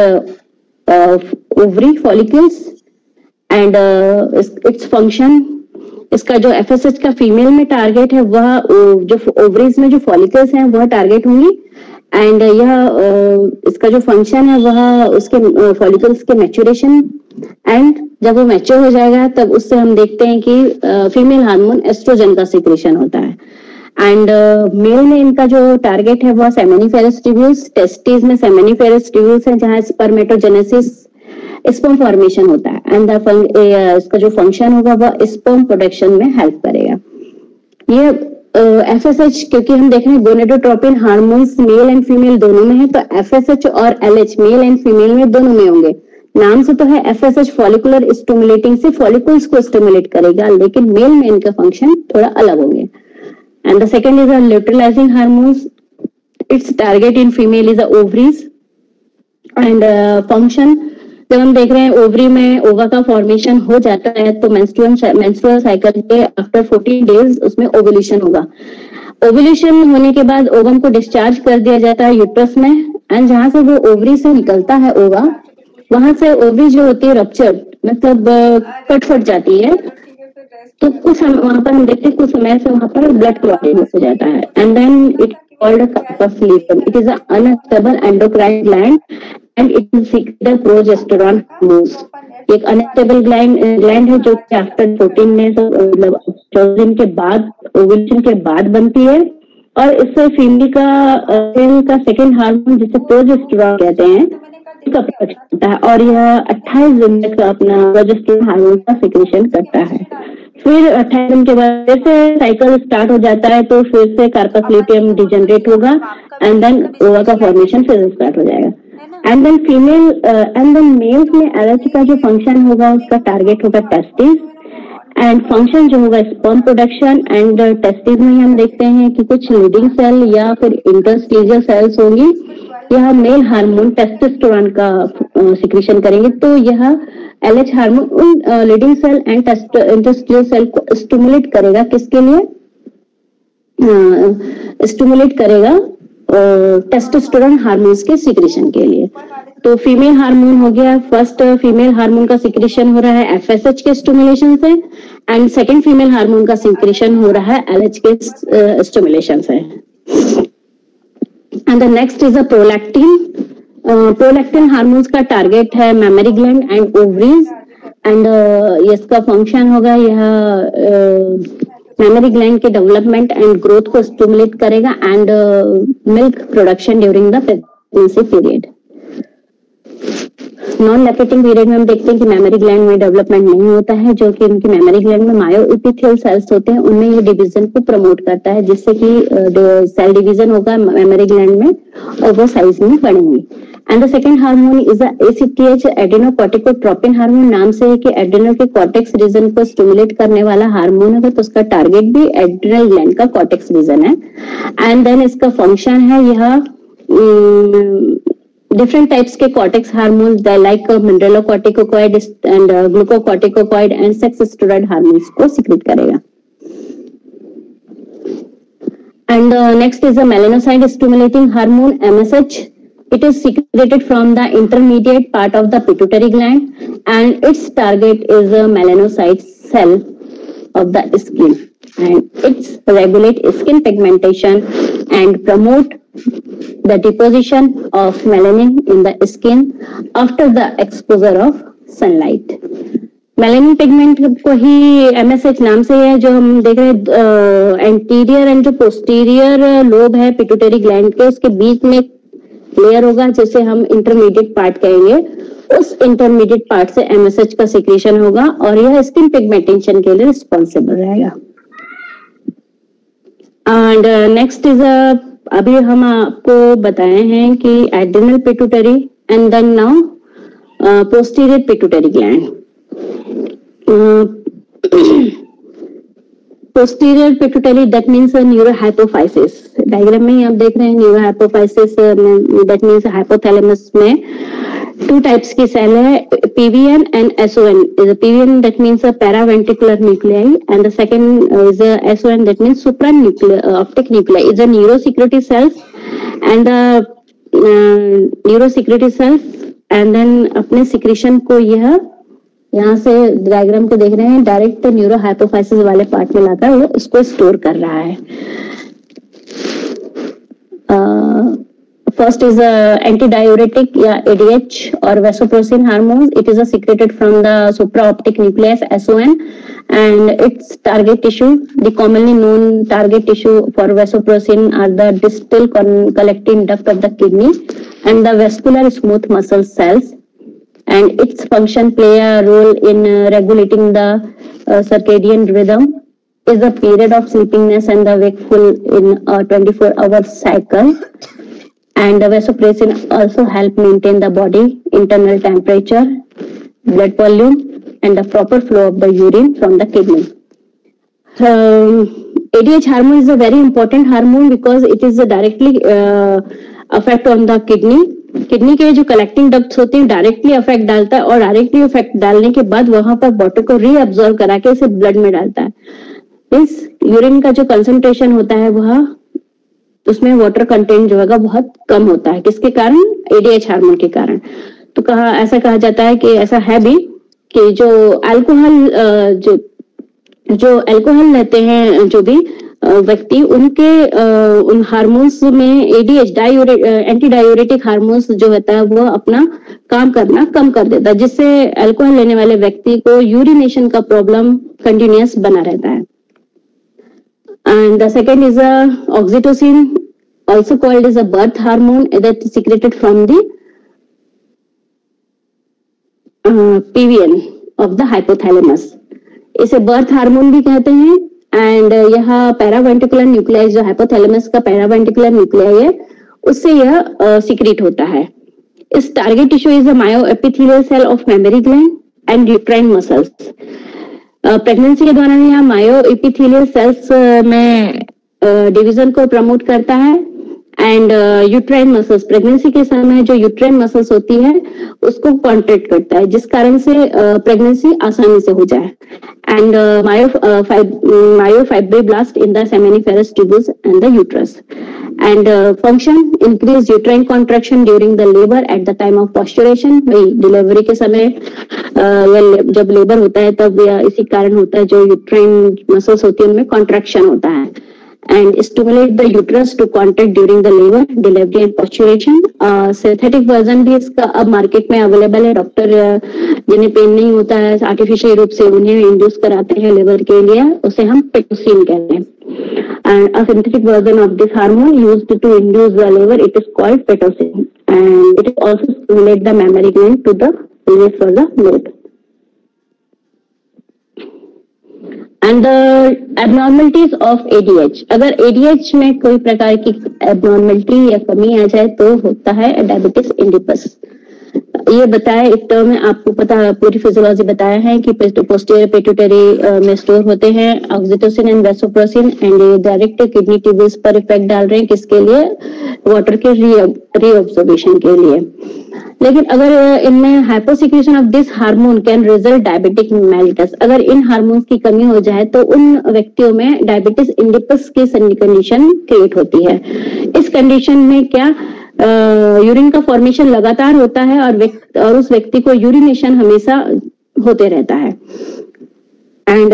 ovary follicles and its function. इसका जो FSH का female में target है वह जो ovaries में जो follicles हैं वह टारगेट होंगी. एंड यह इसका जो फंक्शन है वह उसके फॉलिकल्स के मैच्योरेशन, एंड जब वो मैच्योर हो जाएगा तब उससे हम देखते हैं कि फीमेल हार्मोन एस्ट्रोजन का सिक्रेशन होता है. एंड मेल में इनका जो टारगेट है वह सेमिनिफेरस ट्यूब्यूल्स, टेस्टिस में सेमिनिफेरस ट्यूब्यूल्स हैं जहां स्पर्मेटोजेनेसिस स्पर्म फॉर्मेशन होता है. एंड इसका जो फंक्शन होगा वह स्पर्म प्रोडक्शन में हेल्प करेगा. ये FSH, क्योंकि हम देख रहे हैं gonadotropin hormones male and female दोनों में है, तो FSH और LH मेल एंड फीमेल में दोनों में होंगे. नाम से तो है FSH फॉलिकुलर स्टिमुलेटिंग, से फॉलिकल्स को स्टिमुलेट करेगा, लेकिन मेल में इनका फंक्शन थोड़ा अलग होंगे. And the second is a luteinizing hormones. Its target in female is the ovaries. And function जब हम देख रहे हैं ओवरी में ओवा का फॉर्मेशन हो जाता है तो मेंस्ट्रुअल साइकिल के आफ्टर 14 डेज उसमें ओवुलेशन होगा. ओवुलेशन होने के बाद ओवम को डिस्चार्ज कर दिया जाता है यूट्रस में, एंड जहां से वो ओवरी से निकलता है ओवा, वहां से ओवरी जो होती है रप्चर, मतलब कट जाती है. तो कुछ वहां पर हम देखते हैं कुछ समय से वहां पर ब्लड क्लॉटिंग हो जाता है. And then it called a carpus luteum. It is an unstable endocrine gland and it will secrete progesterone hormones. एक अनस्टेबल ग्लैंड है जो कि आफ्टर 14 डेज मतलब 14 दिन के बाद ओव्यूलेशन के बाद बनती है, और इससे फीमेल का सेकेंड हार्मोन जिसे प्रोजेस्टेरोन कहते हैं इसका प्रोडक्शन होता है, और यह 28 दिन तक अपना प्रोजेस्टेरोन हार्मोन का सिक्रेशन करता है। फिर 28 दिन के बाद फिर से साइकिल स्टार्ट हो जाता है, तो फिर से कार्पस ल्यूटियम डिजनरेट होगा एंड देन ओवा का फॉर्मेशन फिर स्टार्ट हो जाएगा। एंड देन मेल्स में एलएच का जो फंक्शन होगा उसका टारगेट होगा टेस्टिस, एंड फंक्शन जो होगा स्पर्म प्रोडक्शन, एंड टेस्टिस में हम देखते हैं कि कुछ लीडिंग सेल या फिर इंटरस्टीशियल सेल्स होंगी, यह मेल हार्मोन टेस्टोस्टेरोन का सिक्रीशन करेंगे। तो यह एलएच हार्मोन उन Leydig cell and interstitial cell को स्टिमुलेट करेगा, किसके लिए स्टिमुलेट करेगा टेस्टोस्टेरोन हार्मोन्स के सिक्रेशन के लिए। तो फीमेल हार्मोन हो गया, फर्स्ट फीमेल हार्मोन का सिक्रेशन हो रहा है एफएसएच के स्टिमुलेशन से, एंड सेकंड फीमेल हार्मोन का सिक्रेशन हो रहा है एलएच के स्टिमुलेशन से। And the next is a prolactin. Prolactin hormones का टारगेट है mammary gland and ovaries, and इसका फंक्शन होगा यह मेमरी ग्लैंड के डेवलपमेंट एंड ग्रोथ को स्टिमुलेट करेगा and milk production during the pregnancy period. Non lactating period में हम देखते हैं कि मेमरी ग्लैंड में डेवलपमेंट नहीं होता है, जो कि उनकी मेमरी ग्लैंड में मायोएपिथेलियल सेल्स होते हैं, उनमें ये डिवीजन को प्रमोट करता है, जिससे कि सेल डिवीजन होगा मेमरी ग्लैंड में और वो साइज में बढ़ेंगे। And the second hormone is ACTH adrenocorticotropin hormone, नाम से है कि एड्रेनल के कॉर्टेक्स रीजन को स्टिमुलेट करने वाला हार्मोन है, तो उसका टारगेट भी एड्रेनल ग्लैंड का कॉर्टेक्स रीजन है। एंड देन इसका फंक्शन है यह डिफरेंट टाइप्स के cortex hormones like mineralocorticoid and glucocorticoid and sex steroid hormones को सिक्रेट करेगा। And next is a melanocyte stimulating hormone MSH. It is secreted from the intermediate part of the pituitary gland and its target is a melanocyte cell of the skin, and it regulate skin pigmentation and promote the deposition of melanin in the skin after the exposure of sunlight. Melanin pigment को ही MSH नाम से है, जो हम देख रहे हैं एंटीरियर एंड जो पोस्टीरियर लोब है पिट्यूटरी ग्लैंड के, उसके बीच में लेयर होगा जिसे हम इंटरमीडिएट पार्ट कहेंगे, उस इंटरमीडिएट पार्ट से MSH का सिक्रेशन होगा और यह स्किन पिगमेंटेशन के लिए रिस्पॉन्सिबल रहेगा। एंड नेक्स्ट इज अभी हम आपको बताए हैं कि adrenal pituitary and then now posterior pituitary gland. Posterior pituitary that means neurohypophysis. Diagram में आप देख रहे हैं न्यूरोहाइपोफाइसिस दैट मीन्स हाइपोथैलेमस में टू टाइप्स की सेल है, PVN एंड SON. PVN that means a paraventricular nuclei and the second is a SON that means supranuclear optic nuclei. Is a neurosecretory cells and the neurosecretory cells and then अपने secretion को यह यहाँ से diagram को देख रहे हैं डायरेक्ट न्यूरोहाइपोफाइसिस वाले पार्ट में लाकर वो इसको स्टोर कर रहा है। First is antidiuretic या ADH or vasopressin hormones. It is secreted from the supraoptic nucleus SON and its target tissue. The commonly known target tissue for vasopressin are the distal collecting duct of the kidney and the vascular smooth muscle cells. And its function play a role in regulating the circadian rhythm. Is the period of sleepiness and the wakeful in a 24-hour cycle. And the vasopressin also help maintain the body internal temperature, blood volume, and the proper flow of the urine from the kidney. ADH hormone is a very important hormone because it is directly affect on the kidney. Kidney के जो collecting ducts होते हैं directly effect डालता है और directly effect डालने के बाद वहां पर वाटर को रीअब्सॉर्ब करा के इसे ब्लड में डालता है। इस यूरिन का जो कंसंट्रेशन होता है वह उसमें वाटर कंटेंट जो है बहुत कम होता है, किसके कारण? एडीएच हार्मोन के कारण। तो ऐसा कहा जाता है कि ऐसा है भी कि जो अल्कोहल लेते हैं जो भी व्यक्ति उनके उन हार्मोन्स में एडीएच एंटी डायूरेटिक हार्मोन्स जो होता है वो अपना काम करना कम कर देता है, जिससे अल्कोहल लेने वाले व्यक्ति को यूरिनेशन का प्रॉब्लम कंटिन्यूअस बना रहता है। And the second is oxytocin, also called as a birth hormone, that is secreted from the PVN of the hypothalamus. इसे बर्थ हार्मोन भी कहते हैं। एंड यह पैरावेंट्रिकुलर न्यूक्लियाई, जो हाइपोथैलेमस का पैरावेंट्रिकुलर न्यूक्लियाई है, उससे यह सीक्रेट होता है। इस target tissue is a myoepithelial cell of mammary gland and uterine muscles. Pregnancy के दौरान यह मायोएपिथेलियल सेल्स में डिवीजन को प्रमोट करता है। एंड यूट्राइन मसल्स, प्रेगनेंसी के समय जो यूट्राइन मसल्स होती है उसको कॉन्ट्रैक्ट करता है, जिस कारण से प्रेगनेंसी आसानी से हो जाए। And myofibroblast in the seminiferous tubules and the uterus. And function increase uterine contraction during the labour at the time of parturition. भाई डिलीवरी के समय जब लेबर होता है तब इसी कारण होता है, जो यूट्राइन मसल्स होती है उनमें कॉन्ट्रैक्शन होता है। And stimulate the uterus to contract during the labor, delivery and postulation. Synthetic version भी इसका अब मार्केट में अवेलेबल है। डॉक्टर जिन्हें पेन नहीं होता है आर्टिफिशियल रूप से उन्हें इंड्यूस कराते हैं लेबर के लिए, उसे हम पेटोसिन कहते हैं। And a synthetic version of this hormone used to induce the labor, it is called pitocin, and it also stimulate the mammary gland to the release for the milk. And the abnormalities of ADH. अगर ADH में कोई प्रकार की abnormality या कमी आ जाए तो होता है डायबिटिस इंडिपस। ये बताया, एक टर्म में आपको पता, पूरी फिजियोलॉजी बताया है कि पोस्टीरियर पिट्यूटरी में स्टोर होते हैं ऑक्सीटोसिन एंड वैसोप्रेसिन, एंड ये डायरेक्ट किडनी ट्यूब्यूल्स पर इफेक्ट डाल रहे हैं, किसके लिए? वाटर के रीअब्जॉर्प्शन के लिए। लेकिन अगर इनमें hyposecretion of this hormone can result diabetic mellitus. अगर इन हार्मोन्स की कमी हो जाए तो उन व्यक्तियों में डायबिटिस इंडिपस की कंडीशन क्रिएट होती है। इस कंडीशन में क्या यूरिन का फॉर्मेशन लगातार होता है और उस व्यक्ति को यूरिनेशन हमेशा होते रहता है। एंड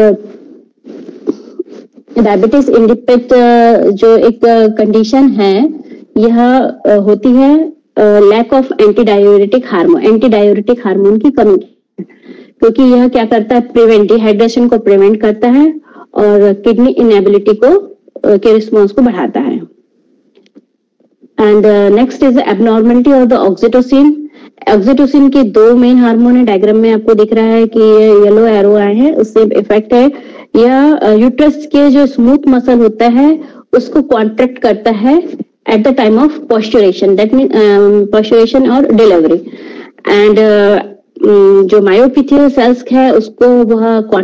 डायबिटिस इंडिपस जो एक कंडीशन है, यह होती है lack of anti diuretic hormone की कमी, क्योंकि यह क्या करता है? प्रिवेंट डिहाइड्रेशन को प्रिवेंट करता है और किडनी इनएबिलिटी को के रिस्पॉन्स को बढ़ाता है। And next is abnormality of the oxytocin. Oxytocin के दो मेन हार्मोन है, डायग्राम में आपको दिख रहा है कि ये येलो एरो आए हैं, उससे इफेक्ट है। यह यूट्रस के जो स्मूथ मसल होता है उसको कॉन्ट्रैक्ट करता है at the time of postulation, that means postulation और delivery। and जो मायोपिथियल सेल्स है उसको वह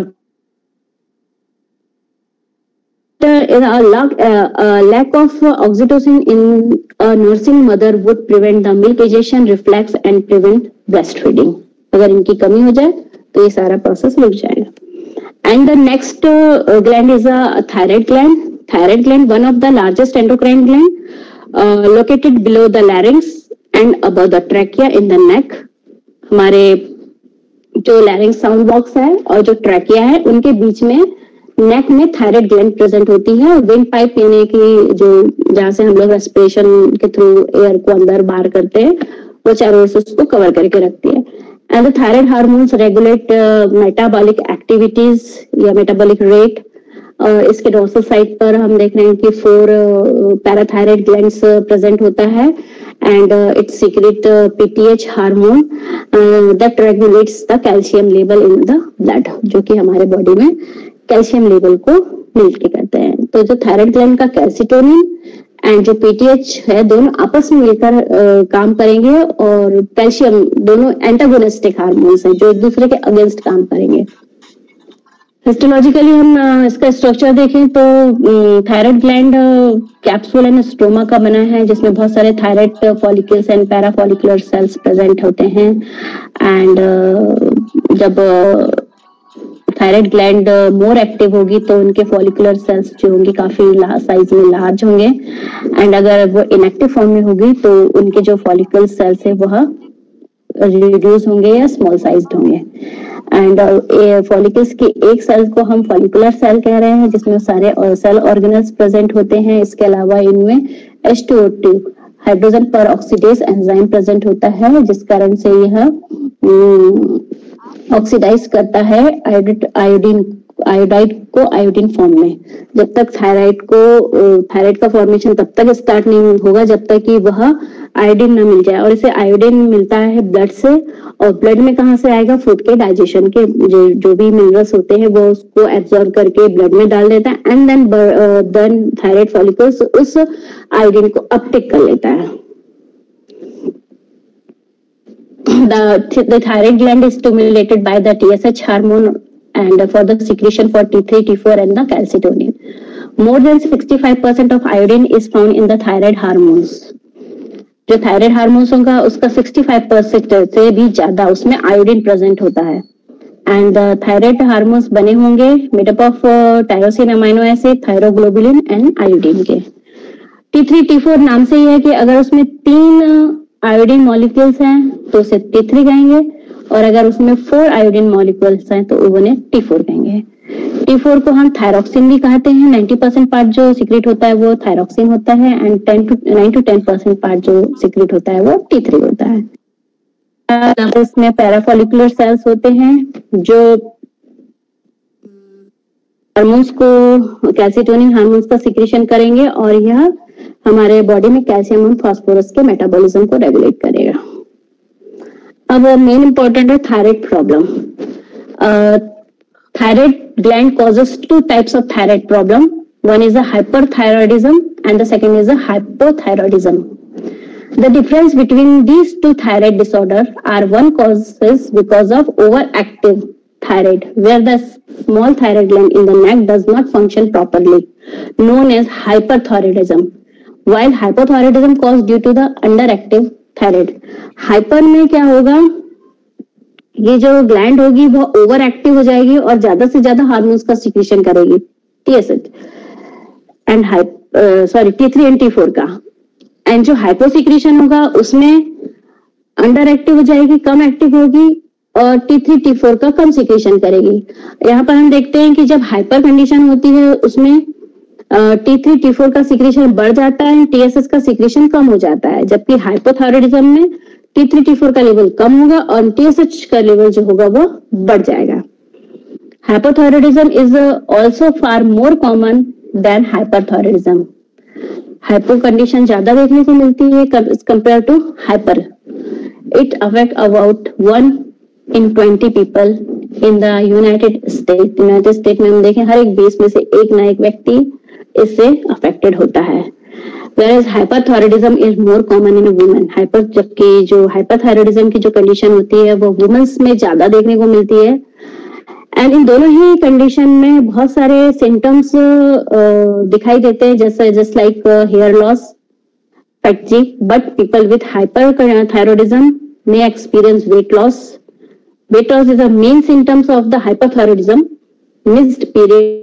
lack of oxytocin in a nursing mother would prevent the milk ejection reflex and prevent breastfeeding। अगर इनकी कमी हो जाए तो ये सारा प्रोसेस रुक जाएगा। and the next gland is a thyroid gland। thyroid gland, one of the largest endocrine gland, located below the larynx and above the trachea in the neck। हमारे जो larynx साउंड बॉक्स है और जो trachea है उनके बीच में नेक में thyroid gland present होती है। विंड पाइप यानी कि जो जहाँ से हम लोग रेस्पिरेशन के थ्रू एयर को अंदर बाहर करते हैं, वो चारों ओर से उसको कवर करके रखती है। And the thyroid hormones regulate metabolic activities या मेटाबॉलिक रेट। इसके डोर्सल साइड पर हम देख रहे हैं कि 4 पैराथायराइड ग्लैंड्स प्रेजेंट होता है and it secrete PTH hormone that regulates the calcium level in the blood, जो कि हमारे बॉडी में कैल्शियम लेवल को मिलके करते हैं। तो जो थायराइड ग्लैंड का कैल्सिटोनिन एंड जो पीटीएच है दोनों आपस में मिलकर काम करेंगे और कैल्शियम दोनों एंटागोनिस्टिक हार्मोन्स हैं जो एक दूसरे के अगेंस्ट काम करेंगे। हिस्टोलॉजिकली हम इसका स्ट्रक्चर देखें तो thyroid gland capsule and stroma का बना है, जिसमें बहुत सारे thyroid follicles and parafollicular cells present होते हैं। एंड जब थायराइड ग्लैंड मोर एक्टिव होगी तो उनके फॉलिकुलर सेल्स जो होंगे काफी साइज में लार्ज होंगे, एंड अगर वो इनएक्टिव फॉर्म में होगी तो उनके जो फॉलिकल सेल्स है वह रिड्यूस होंगे या स्मॉल साइज्ड होंगे। एंड फॉलिकल्स के एक सेल को हम फॉलिकुलर सेल कह रहे हैं, जिसमें सारे सेल ऑर्गेनल्स प्रेजेंट होते हैं। इसके अलावा इनमें H2O2 हाइड्रोजन पर ऑक्सीडेज एंजाइम प्रेजेंट होता है, जिस कारण से यह ऑक्सीडाइज करता है आयोडाइड को आयोडीन फॉर्म में। जब तक थायराइड का फॉर्मेशन तब तक स्टार्ट नहीं होगा जब तक कि वह आयोडीन न मिल जाए। और इसे आयोडीन मिलता है ब्लड से, और ब्लड में कहाँ से आएगा? फूड के डाइजेशन के जो भी मिनरल्स होते हैं वो उसको एब्जॉर्ब करके ब्लड में डाल देता है, एंड देन थायराइड फॉलिकल्स उस आयोडीन को अपटेक कर लेता है। The thyroid gland is stimulated by the TSH hormone and for the secretion for T3, T4 and the calcitonin. More than 65% of iodine is found in the thyroid hormones. जो thyroid hormones होगा उसका 65% से भी ज्यादा उसमें iodine present होता है। And thyroid hormones बने होंगे made up of tyrosine amino acid, thyroglobulin and iodine के। T3, T4 नाम से ही है कि अगर उसमें 3 आयोडीन मॉलिक्यूल्स हैं तो उसे T3 कहेंगे, और अगर उसमें 4 आयोडीन मॉलिक्यूल्स हैं तो उन्हें T4 कहेंगे। T4 को हम थायरॉक्सिन भी कहते हैं। 90% पार्ट जो सीक्रेट होता है वो थायरॉक्सिन होता है, एंड 9 to 10% पार्ट जो सीक्रेट होता है वो T3 होता है। इसमें पैराफॉलिकुलर सेल्स होते हैं जो हार्मोन्स को, कैल्सिटोनिन हार्मोन्स का सिक्रेशन करेंगे, और यह हमारे बॉडी में कैल्शियम और फास्फोरस के मेटाबॉलिज्म को रेगुलेट करेगा। अब मेन इंपॉर्टेंट है thyroid problem. Thyroid gland causes 2 types of thyroid problem. One is a hyperthyroidism and the second is a hypothyroidism. The difference between these 2 thyroid disorders are one causes because of overactive thyroid, where the small thyroid gland in the neck does not function properly, known as hyperthyroidism, while hypothyroidism caused due to the underactive thyroid. Hyper में क्या होगा? ये जो gland होगी वो over active हो जाएगी और ज्यादा से ज्यादा हार्मोन्स का सिक्रेशन करेगी, TSH and T3 and T4 का। एंड जो हाइपो सिक्रेशन होगा उसमें अंडर एक्टिव हो जाएगी, कम एक्टिव होगी, और T3, T4 का कम सिक्रेशन करेगी। यहाँ पर हम देखते हैं कि जब हाइपर कंडीशन होती है उसमें T3, T4 का सिक्रेशन बढ़ जाता है, TSH का सिक्रेशन कम हो जाता है, जबकि हाइपोथायराइडिज्म में T3, T4 का लेवल कम होगा और TSH का लेवल जो होगा वो बढ़ जाएगा। Hypothyroidism is also far more common than hyperthyroidism. Hypo condition ज्यादा देखने को मिलती है compare to hyper. It affect about 1 in 20 people in the United state में हम देखें हर एक 20 में से एक ना एक व्यक्ति इससे अफेक्टेड होता है। Whereas hyperthyroidism is more common in women. जबकि जो hyperthyroidism की जो कंडीशन होती है वो वुमेन्स में ज्यादा देखने को मिलती है। एंड इन दोनों ही कंडीशन में बहुत सारे सिम्टम्स दिखाई देते हैं, जैसे just like hair loss, fatigue, but people with hyperthyroidism may experience weight loss. Weight loss is a main symptoms of the hyperthyroidism. Missed period.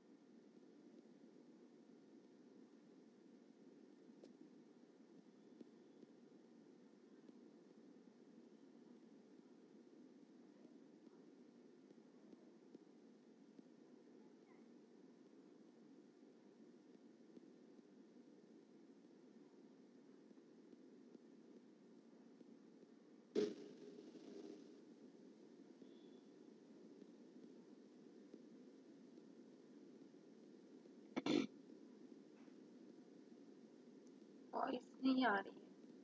Voice नहीं आ रही है।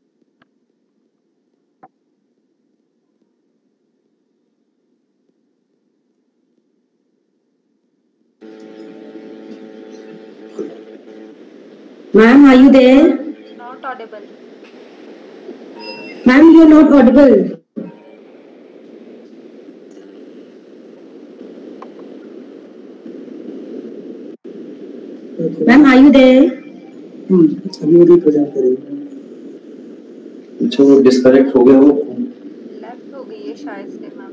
Ma'am, are you there? Not audible. Ma'am, you're not audible. Ma'am, are you there? अभी भी present करेंगे। अच्छा वो disconnect हो गया, वो लेफ्ट हो गई है शायद से ma'am.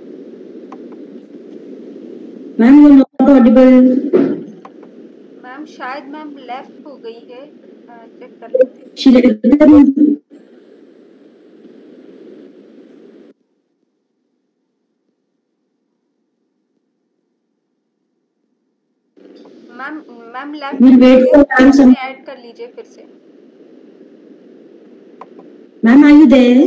Ma'am, you're not audible. Ma'am शायद मैम लेफ्ट हो गई है, चेक कर लेते हैं। She left the room. Ma'am ma'am left We'll wait for ma'am some. Add कर लीजिए फिर से। Ma'am, are you there?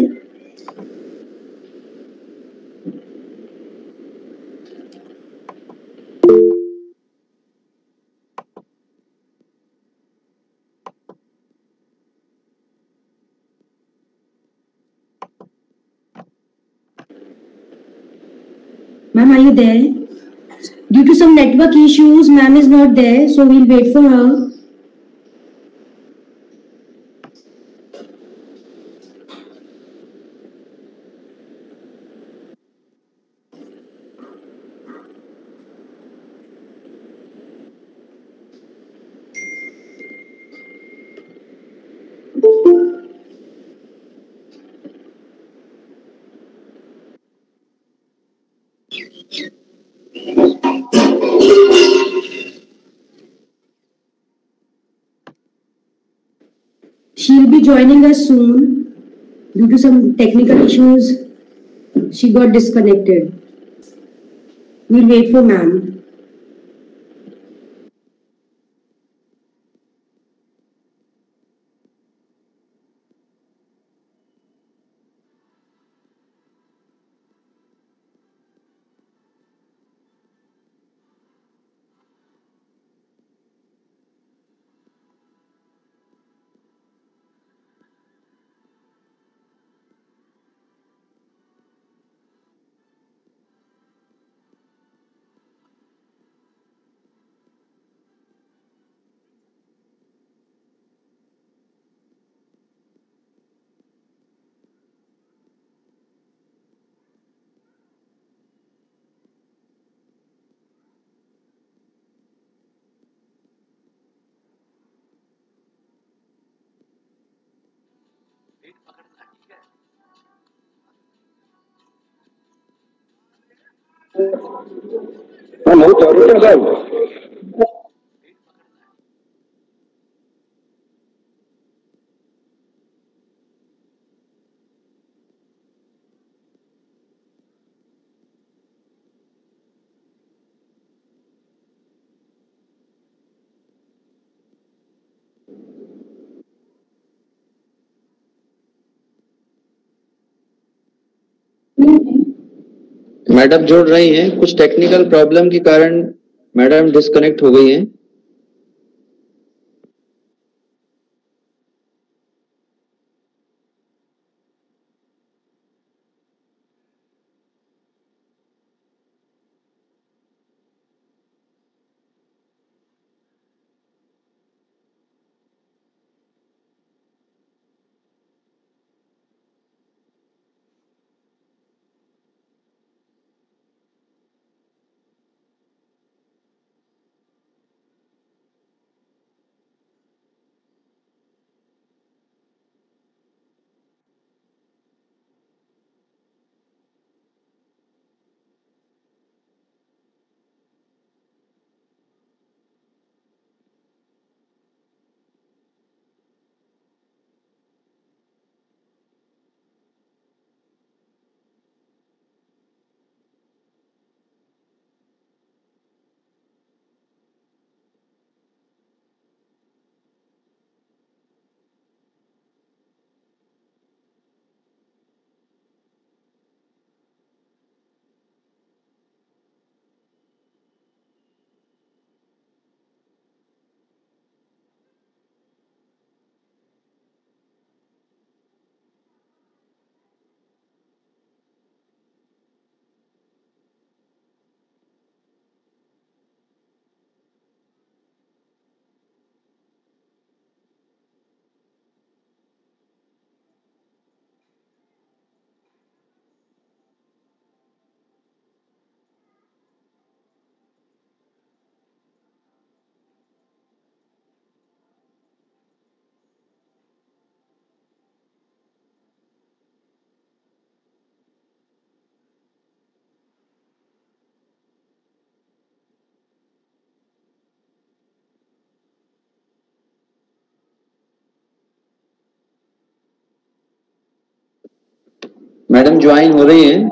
Ma'am, are you there? Due to some network issues, ma'am is not there, so we'll wait for her. She'll be joining us soon. Due to some technical issues, she got disconnected. We'll wait for ma'am. Madam जुड़ रही हैं, कुछ technical problem के कारण madam disconnect हो गई हैं। Madam join हो रही हैं।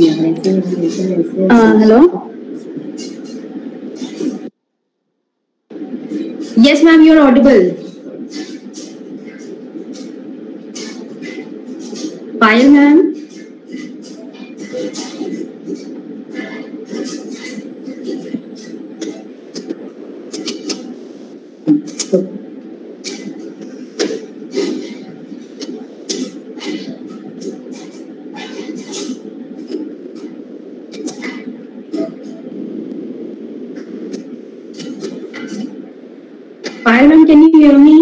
Hello. Yes, ma'am, you're audible. Payal, ma'am. Payal, ma'am, can you hear me?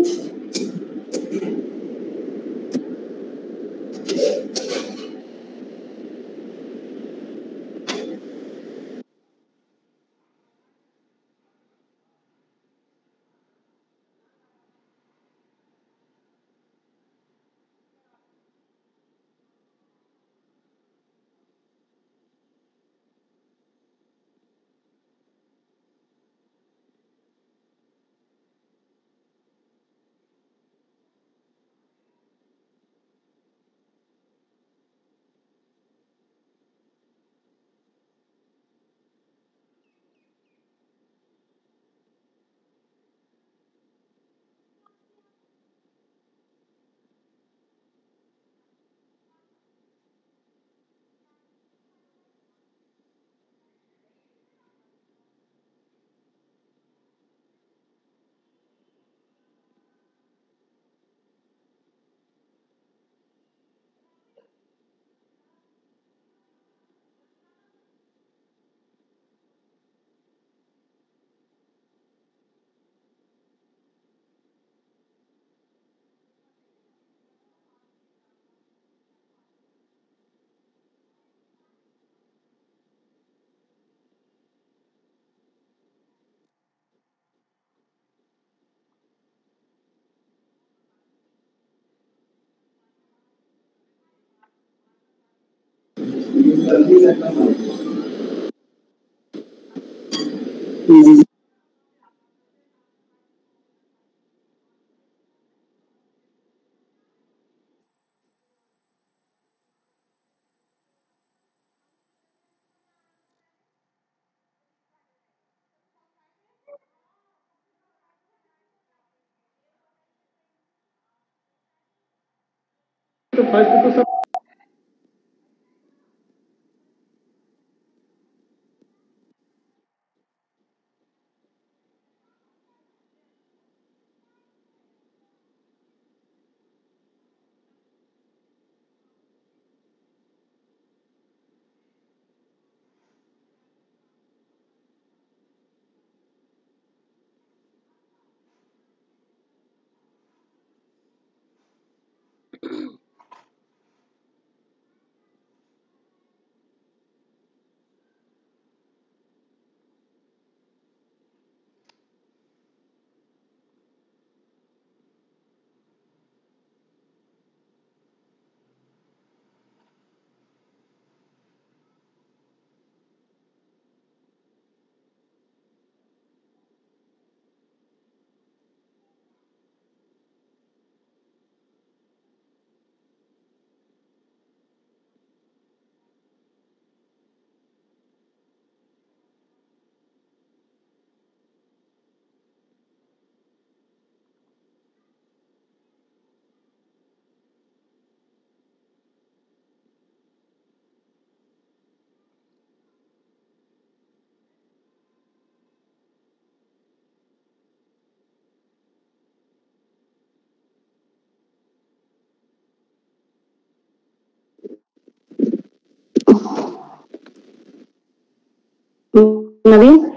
Naveen?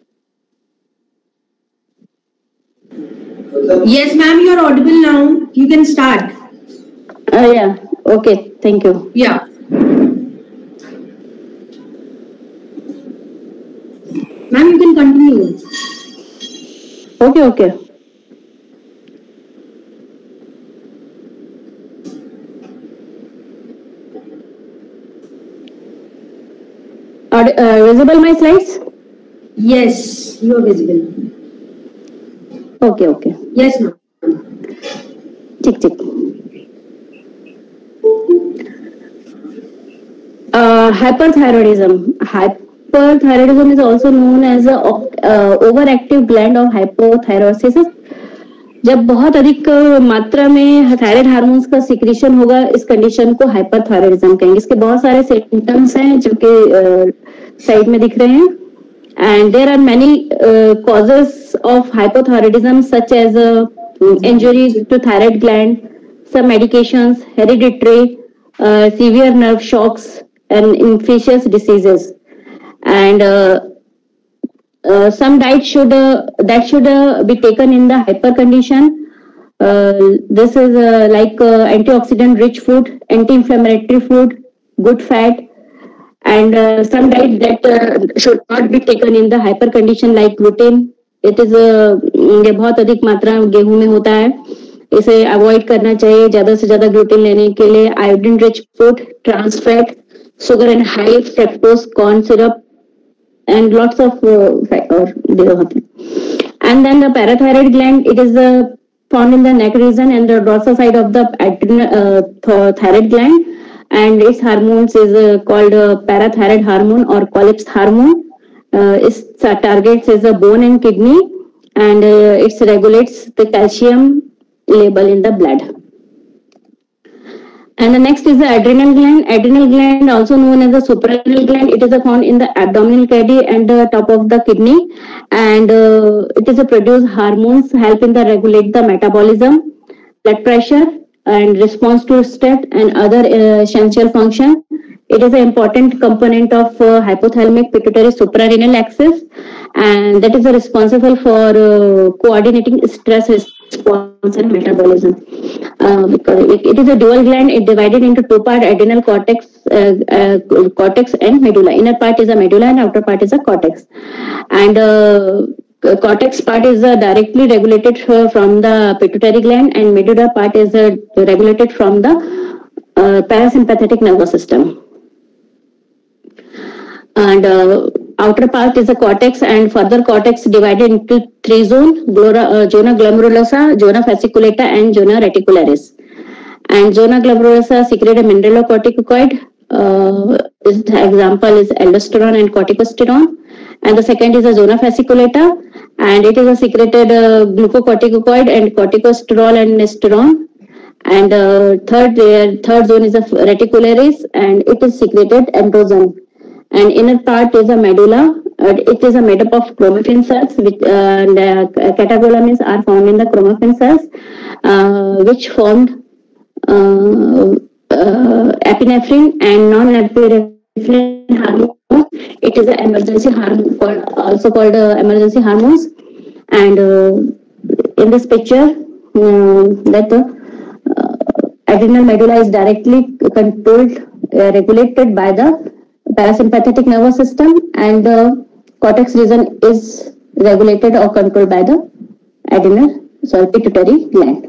Yes, ma'am, you're audible now. You can start. Yeah. Okay. Thank you. Yeah. Ma'am, you can continue. Okay. Are visible my slides? Yes, you are visible. Okay. Yes, ma'am. Tick. Hyperthyroidism. Hyperthyroidism is also known as overactive gland of hypothyrosis. जब बहुत अधिक मात्रा में thyroid hormones का secretion होगा, इस condition को hyperthyroidism कहेंगे. इसके बहुत सारे सिम्टम्स हैं जो कि साइड में दिख रहे हैं. And there are many causes of hypothyroidism such as injury to thyroid gland, some medications, hereditary, severe nerve shocks, and infectious diseases. And some diet should be taken in the hyper condition. This is like antioxidant rich food, anti-inflammatory food, good fat, and some diet that should not be taken in the hyper condition like gluten. It is ये बहुत अधिक मात्रा गेहूं में होता है, इसे avoid करना चाहिए. ज्यादा से ज्यादा ग्लूटेन लेने के लिए iodine rich food, trans fat, sugar and high fructose corn syrup, and lots of and then the parathyroid gland, it is found in the neck region and the dorsal side of the thyroid gland, and its hormones is called parathyroid hormone or collapse hormone. Its targets is the bone and kidney, and it regulates the calcium level in the blood. And the next is the adrenal gland. Adrenal gland, also known as the suprarenal gland, it is found in the abdominal cavity and the top of the kidney, and it is a produce hormones help in the regulate the metabolism, blood pressure, and response to stress and other essential function. It is an important component of hypothalamic pituitary suprarenal axis, and that is responsible for coordinating stress response and metabolism. Because it is a dual gland, it divided into two parts: adrenal cortex, cortex and medulla. Inner part is a medulla and outer part is a cortex. And cortex part is directly regulated from the pituitary gland, and medulla part is regulated from the parasympathetic nervous system. And outer part is the cortex, and further cortex divided into three zones: zona glomerulosa, zona fasciculata, and zona reticularis. And zona glomerulosa secrete a mineralocorticoid. Example is aldosterone and corticosterone. And the second is the zona fasciculata, and it is a secreted glucocorticoid and corticosterol and nesterone. And third zone is the reticularis, and it is secreted androgen. And inner part is a medulla. It is made up of chromatin cells, which catecholamines are found in the chromatin cells, which formed epinephrine and non-epinephrine hormones. It is an emergency hormone, also called emergency hormones. And in this picture, that adrenal medulla is directly controlled, regulated by the parasympathetic nervous system, and the cortex region is regulated or controlled by the pituitary gland.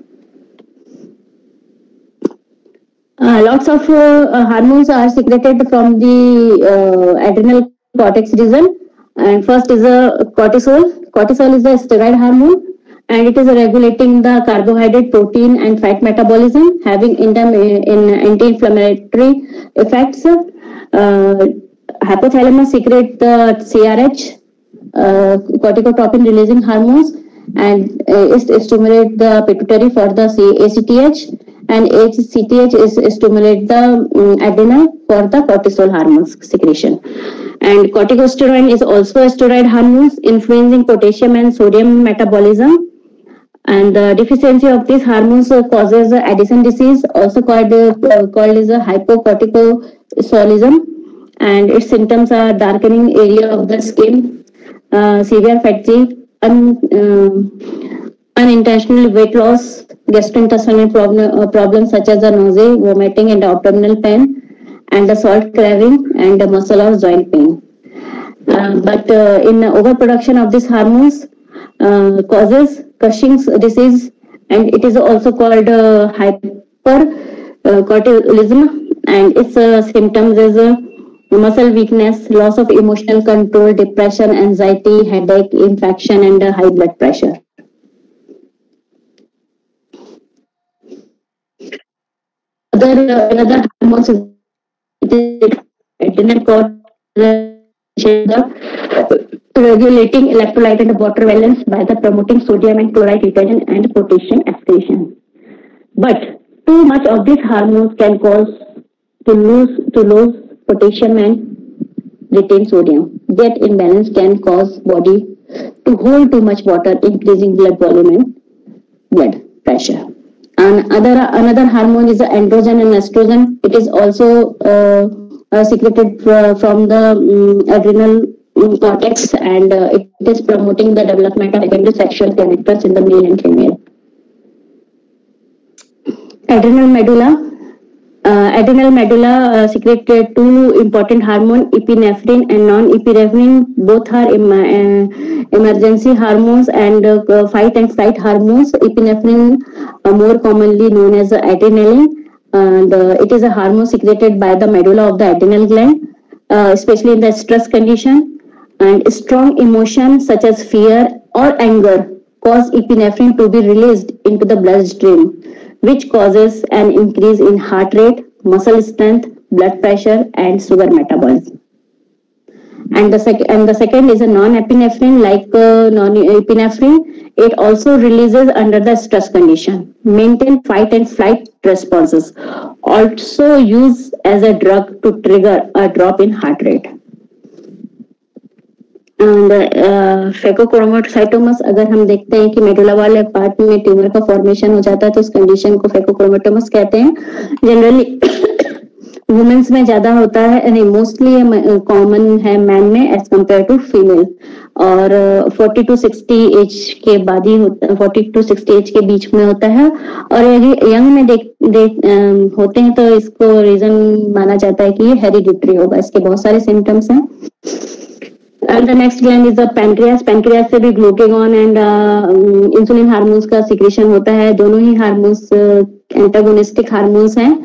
Lots of hormones are secreted from the adrenal cortex region, and first is cortisol. Cortisol is the steroid hormone, and it is regulating the carbohydrate, protein, and fat metabolism, having anti-inflammatory effects. Hypothalamus secrete the CRH, corticotropin releasing hormones, and stimulate the pituitary for the ACTH, and ACTH is stimulate the adrenal for the cortisol hormones secretion. And corticosteroid is also a steroid hormones influencing potassium and sodium metabolism. And the deficiency of these hormones causes Addison disease, also called as a hypocorticosolism, and its symptoms are darkening area of the skin, severe fatigue, unintentional weight loss, gastrointestinal problems such as nausea, vomiting, and abdominal pain, and the salt craving, and the muscle or joint pain. But in overproduction of these hormones causes Cushing's disease, and it is also called hypercortisolism, and its symptoms is muscle weakness, loss of emotional control, depression, anxiety, headache, infection, and high blood pressure. Another hormones adrenal cord, regulating electrolyte and water balance by the promoting sodium and chloride retention and potassium excretion. But too much of these hormones can cause to lose potassium and retain sodium. That imbalance can cause body to hold too much water, increasing blood volume and blood pressure. And another hormone is the androgen and estrogen. It is also secreted from the adrenal cortex, and it is promoting the development of secondary sexual characters in the male and female. Adrenal medulla secreted two important hormones, epinephrine and non-epinephrine. Both are emergency hormones and fight and flight hormones. Epinephrine, more commonly known as adrenaline, and it is a hormone secreted by the medulla of the adrenal gland, especially in the stress condition. And strong emotions such as fear or anger cause epinephrine to be released into the bloodstream, which causes an increase in heart rate, muscle strength, blood pressure, and sugar metabolism. And the second is a non-epinephrine, like non-epinephrine. It also releases under the stress condition, maintain fight and flight responses. Also used as a drug to trigger a drop in heart rate. Pheochromocytomas, अगर हम देखते हैं कि medulla वाले part में tumour का formation हो जाता है तो उस कंडीशन को फेकोक्रोमोटोमस कहते हैं. जनरली वुमेन्स में ज्यादा होता है, यानी मोस्टली कॉमन है मैन में एज कम्पेयर टू फीमेल, और 40 to 60 एज के बाद ही 40 to 60 एज के बीच में होता है. और यंग में होते हैं तो इसको रीजन माना जाता है कि ये हेरिडिटरी होगा. इसके बहुत सारे सिम्टम्स हैं. And the next gland is the pancreas. Pancreas से भी glucagon and insulin हार्मोन्स का सिक्रेशन होता है. दोनों ही हार्मोन्स एंटागोनिस्टिक हार्मोन्स हैं.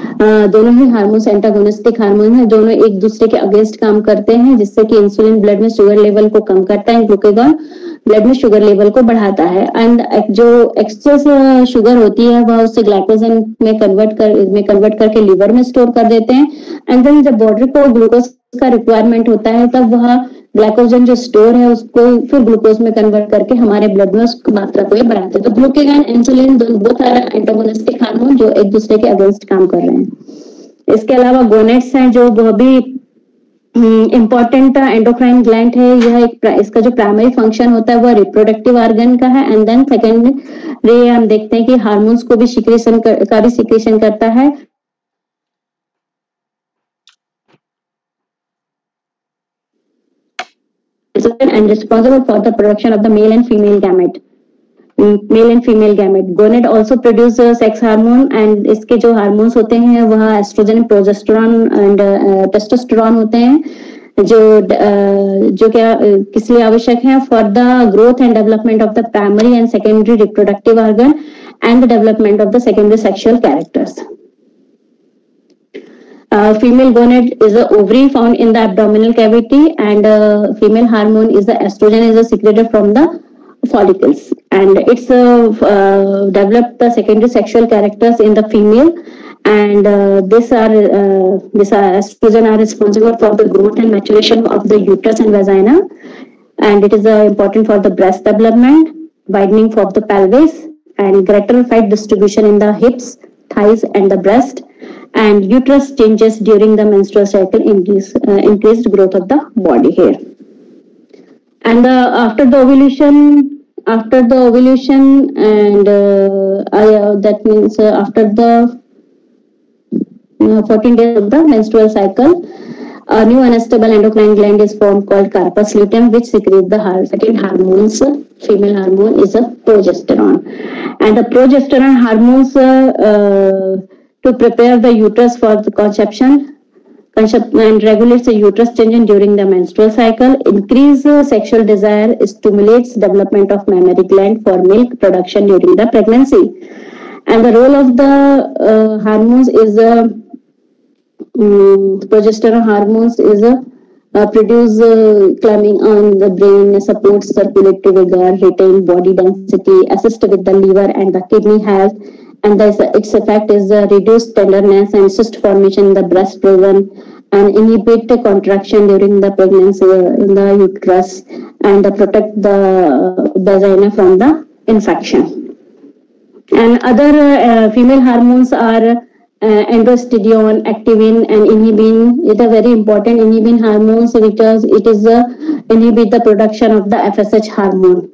दोनों एक दूसरे के अगेंस्ट काम करते हैं, जिससे कि इंसुलिन ब्लड में शुगर लेवल को कम करता है, ग्लूकागॉन ब्लड में शुगर लेवल को बढ़ाता है. एंड जो एक्सेस शुगर होती है वह उससे ग्लाइकोजन में कन्वर्ट करके लिवर में स्टोर कर देते हैं. एंड देन जब बॉडी को ग्लूकोज का रिक्वायरमेंट होता है तब वह ग्लाइकोजन जो स्टोर है उसको फिर ग्लूकोज में कन्वर्ट करके हमारे ब्लड में उसकी मात्रा को बढ़ाते हैं. तो glucagon, insulin both are antagonistic hormone जो एक दूसरे के अगेंस्ट काम कर रहे हैं. इसके अलावा गोनेट्स हैं जो बहुत भी इम्पोर्टेंट एंडोक्राइन ग्लैंड है. यह इसका जो प्राइमरी फंक्शन होता है वह रिप्रोडक्टिव ऑर्गन का है. एंड देन सेकेंडरी हम देखते हैं कि हार्मोन्स को भी सिक्रेशन करता है. And responsible for the production of the male and female gamete. Gonad also produce sex hormone, and इसके जो हार्मोन्स होते हैं वह एस्ट्रोजन, प्रोजेस्टेरॉन एंड टेस्टोस्टेरॉन होते हैं, जो क्या किस लिए आवश्यक है? For the growth and development of the primary and secondary reproductive organ and the development of the secondary sexual characters. Female gonad is the ovary found in the abdominal cavity, and female hormone is the estrogen is secreted from the follicles, and it's developed the secondary sexual characters in the female, and this estrogen are responsible for the growth and maturation of the uterus and vagina, and it is important for the breast development, widening of the pelvis, and greater fat distribution in the hips, thighs, and the breast. And uterus changes during the menstrual cycle, increased growth of the body hair. And after the ovulation, and that means after the 14 days of the menstrual cycle, a new unstable endocrine gland is formed called corpus luteum, which secretes the second hormones. Female hormone is a progesterone, and the progesterone hormones to prepare the uterus for the conception and regulates the uterus changing during the menstrual cycle, increase sexual desire, stimulates development of mammary gland for milk production during the pregnancy. And the role of the hormones is progesterone hormones is produce climbing on the brain, supports circulatory vigor, retain body density, assist with the liver and the kidney health. And its effect is reduced tenderness and cyst formation in the breast region, and inhibit the contraction during the pregnancy in the uterus and protect the vagina from the infection. And other female hormones are androstenedione, activin, and inhibin. It are very important inhibin hormones because it is inhibit the production of the FSH hormone.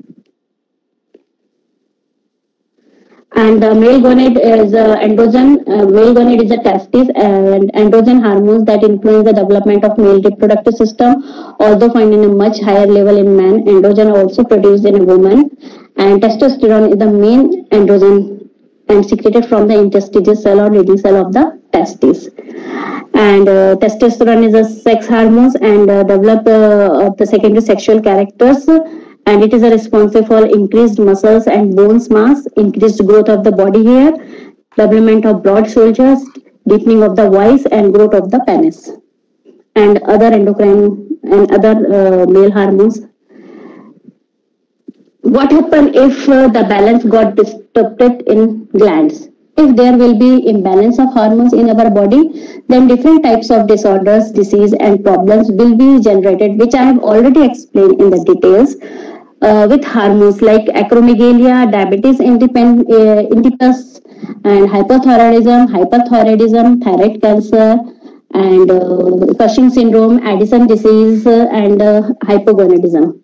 And male gonad is androgen. Male gonad is a testis and androgen hormones that influence the development of male reproductive system. Although found in a much higher level in men, androgen are also produced in a woman. And testosterone is the main androgen and secreted from the interstitial cell or leading cell of the testis. And testosterone is a sex hormone and develop the secondary sexual characters. And it is responsible for increased muscles and bones mass, increased growth of the body hair, development of broad shoulders, deepening of the voice, and growth of the penis. And other endocrine and other male hormones. What happens if the balance got disrupted in glands? If there will be imbalance of hormones in our body, then different types of disorders, disease, and problems will be generated, which I have already explained in the details. With hormones like acromegalia, diabetes insipidus, and hyperthyroidism, thyroid cancer, and Cushing syndrome, Addison disease, and hypogonadism.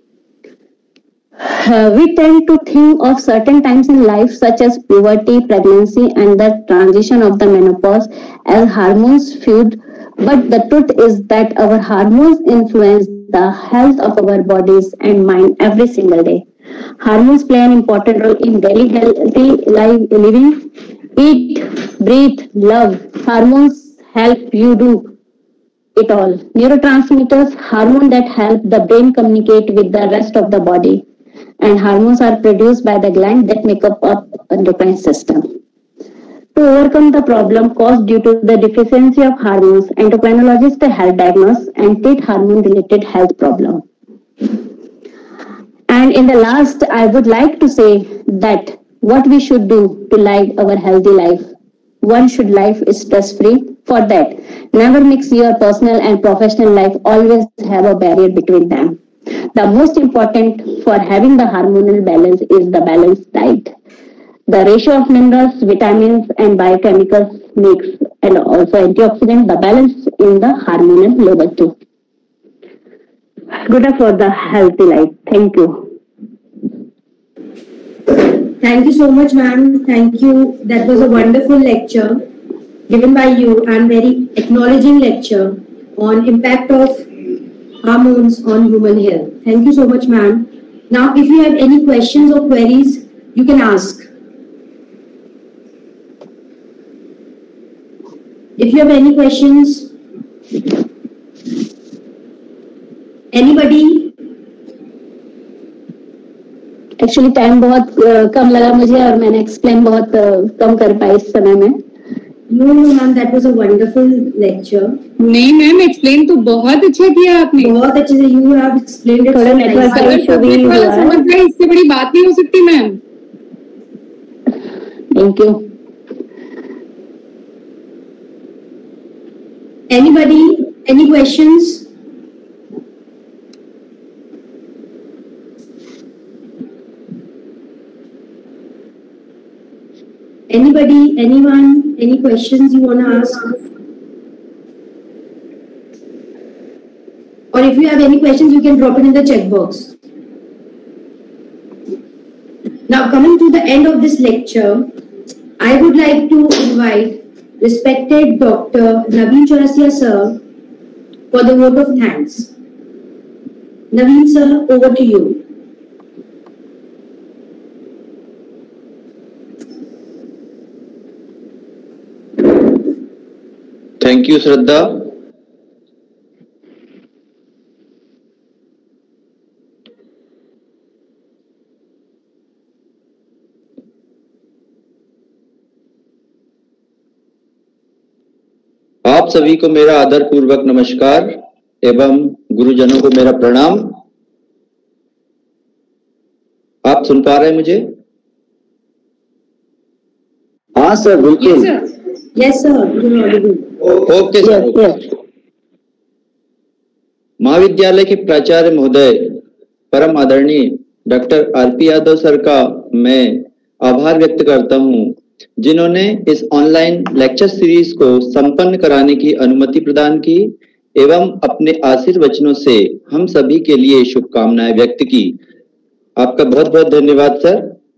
We tend to think of certain times in life such as puberty, pregnancy, and the transition of the menopause as hormones feud, but the truth is that our hormones influence the health of our bodies and mind every single day. Hormones play an important role in daily healthy living. Eat, breathe, love. Hormones help you do it all. Neurotransmitters, hormones that help the brain communicate with the rest of the body. And hormones are produced by the gland that make up the endocrine system. To overcome the problem caused due to the deficiency of hormones, endocrinologists help diagnose and treat hormone-related health problems. And in the last, I would like to say that what we should do to live our healthy life. One should live stress-free. For that, never mix your personal and professional life. Always have a barrier between them. The most important for having the hormonal balance is the balanced diet. The ratio of minerals, vitamins, and biochemicals makes, and also antioxidants, the balance in the hormonal level too. Good for the healthy life. Thank you. Thank you so much, ma'am. Thank you. That was a wonderful lecture given by you and very acknowledging lecture on impact of hormones on human health. Thank you so much, ma'am. Now, if you have any questions or queries, you can ask. If you have any questions, anybody? Actually time बहुत कम लगा मुझे और मैंने explain बहुत कम कर पाई इस समय में. No, ma'am, that was a wonderful lecture. नहीं मैम, एक्सप्लेन तो बहुत अच्छा किया आपने. बहुत अच्छे से you have explained it. थोड़ा नेटवर्क का इशू भी हुआ है. समझ गए, इससे बड़ी बात नहीं हो सकती ma'am. Thank you. Anybody? Any questions? Anybody? Anyone? Any questions you want to ask? Or if you have any questions, you can drop it in the chat box. Now, coming to the end of this lecture, I would like to invite respected Dr. Naveen Chaurasia sir for the vote of thanks. Naveen sir, over to you. Thank you, Shraddha. आप सभी को मेरा आदर पूर्वक नमस्कार एवं गुरुजनों को मेरा प्रणाम. आप सुन पा रहे हैं मुझे? हाँ सर, बिल्कुल. Yes sir. Yes sir. Okay sir. महाविद्यालय के प्राचार्य महोदय परम आदरणीय डॉक्टर आरपी यादव सर का मैं आभार व्यक्त करता हूं, जिन्होंने इस ऑनलाइन लेक्चर सीरीज को संपन्न कराने की अनुमति प्रदान की एवं अपने आशीर्वचनों से हम सभी के लिए शुभकामनाएं व्यक्त की। आपका बहुत बहुत धन्यवाद सर।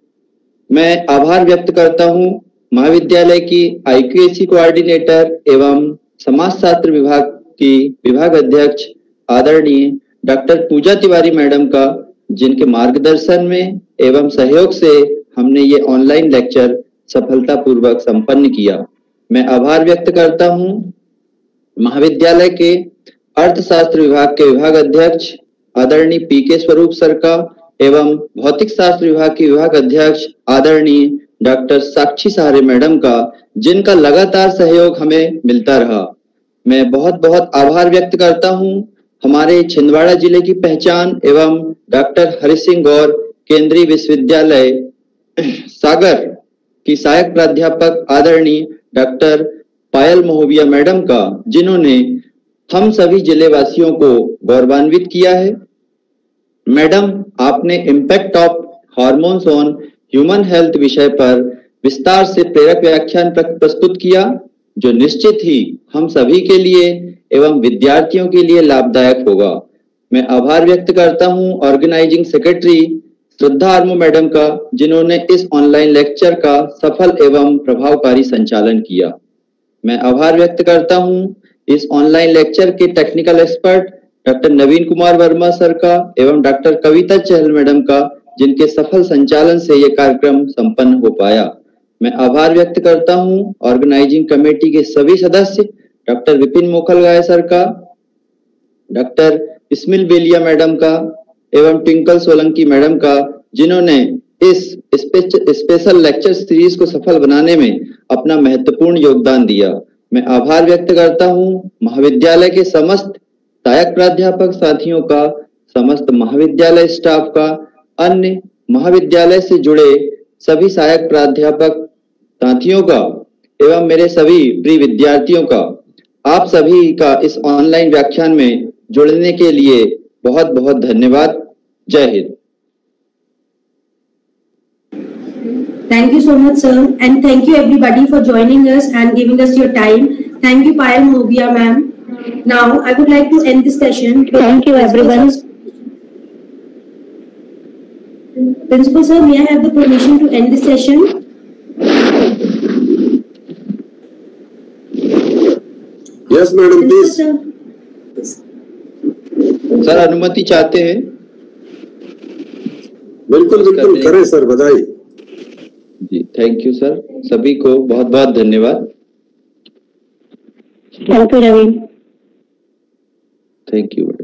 मैं आभार व्यक्त करता हूं महाविद्यालय की IQAC कोऑर्डिनेटर एवं समाजशास्त्र विभाग की विभाग अध्यक्ष आदरणीय डॉक्टर पूजा तिवारी मैडम का, जिनके मार्गदर्शन में एवं सहयोग से हमने ये ऑनलाइन लेक्चर सफलतापूर्वक संपन्न किया। मैं आभार व्यक्त करता हूं महाविद्यालय के अर्थशास्त्र विभाग के विभाग अध्यक्ष आदरणीय PK स्वरूप सर का एवं भौतिक शास्त्र विभाग के विभाग अध्यक्ष आदरणीय डॉक्टर साक्षी सहारे मैडम का, जिनका लगातार सहयोग हमें मिलता रहा। मैं बहुत बहुत आभार व्यक्त करता हूं हमारे छिंदवाड़ा जिले की पहचान एवं डॉक्टर हरि सिंह गौर केंद्रीय विश्वविद्यालय सागर की सहायक प्राध्यापक आदरणीय डॉक्टर पायल महोबिया मैडम का, जिन्होंने हम सभी जिले वासियों को गौरवान्वित किया है। मैडम, आपने impact of hormones on human health विषय पर विस्तार से प्रेरक व्याख्यान प्रस्तुत किया, जो निश्चित ही हम सभी के लिए एवं विद्यार्थियों के लिए लाभदायक होगा। मैं आभार व्यक्त करता हूं organising secretary Shraddha Armu madam का, जिन्होंने इस ऑनलाइन लेक्चर का सफल एवं प्रभावकारी संचालन किया। मैं आभार व्यक्त करता हूं इस ऑनलाइन लेक्चर के technical expert doctor Naveen Kumar Verma sir का एवं डॉक्टर कविता चहल मैडम का, जिनके सफल संचालन से यह कार्यक्रम संपन्न हो पाया। मैं आभार व्यक्त करता हूं ऑर्गेनाइजिंग कमेटी के सभी सदस्य डॉक्टर विपिन मोखलगाय सर का, डॉक्टर इस्मिल बेलिया मैडम का एवं ट्विंकल सोलंकी मैडम का, जिन्होंने इस स्पेशल लेक्चर सीरीज को सफल बनाने में अपना महत्वपूर्ण योगदान दिया। मैं आभार व्यक्त करता हूं महाविद्यालय के समस्त सहायक प्राध्यापक साथियों का, समस्त महाविद्यालय स्टाफ का, अन्य महाविद्यालय से जुड़े सभी सहायक प्राध्यापक साथियों का एवं मेरे सभी प्रिय विद्यार्थियों का, आप सभी का इस ऑनलाइन व्याख्यान में जुड़ने के लिए बहुत बहुत धन्यवाद। जय Hind. Thank you so much, sir, and thank you everybody for joining us and giving us your time. Thank you, Payal Mobia, ma'am. Now, I would like to end this session. Thank you, everyone. Principal, sir, may I have the permission to end this session? Yes, madam, please. Sir, अनुमति चाहते हैं? बिल्कुल बिल्कुल करें sir, बधाई जी। Thank you sir, सभी को बहुत बहुत धन्यवाद। Thank you Ravi. Thank you.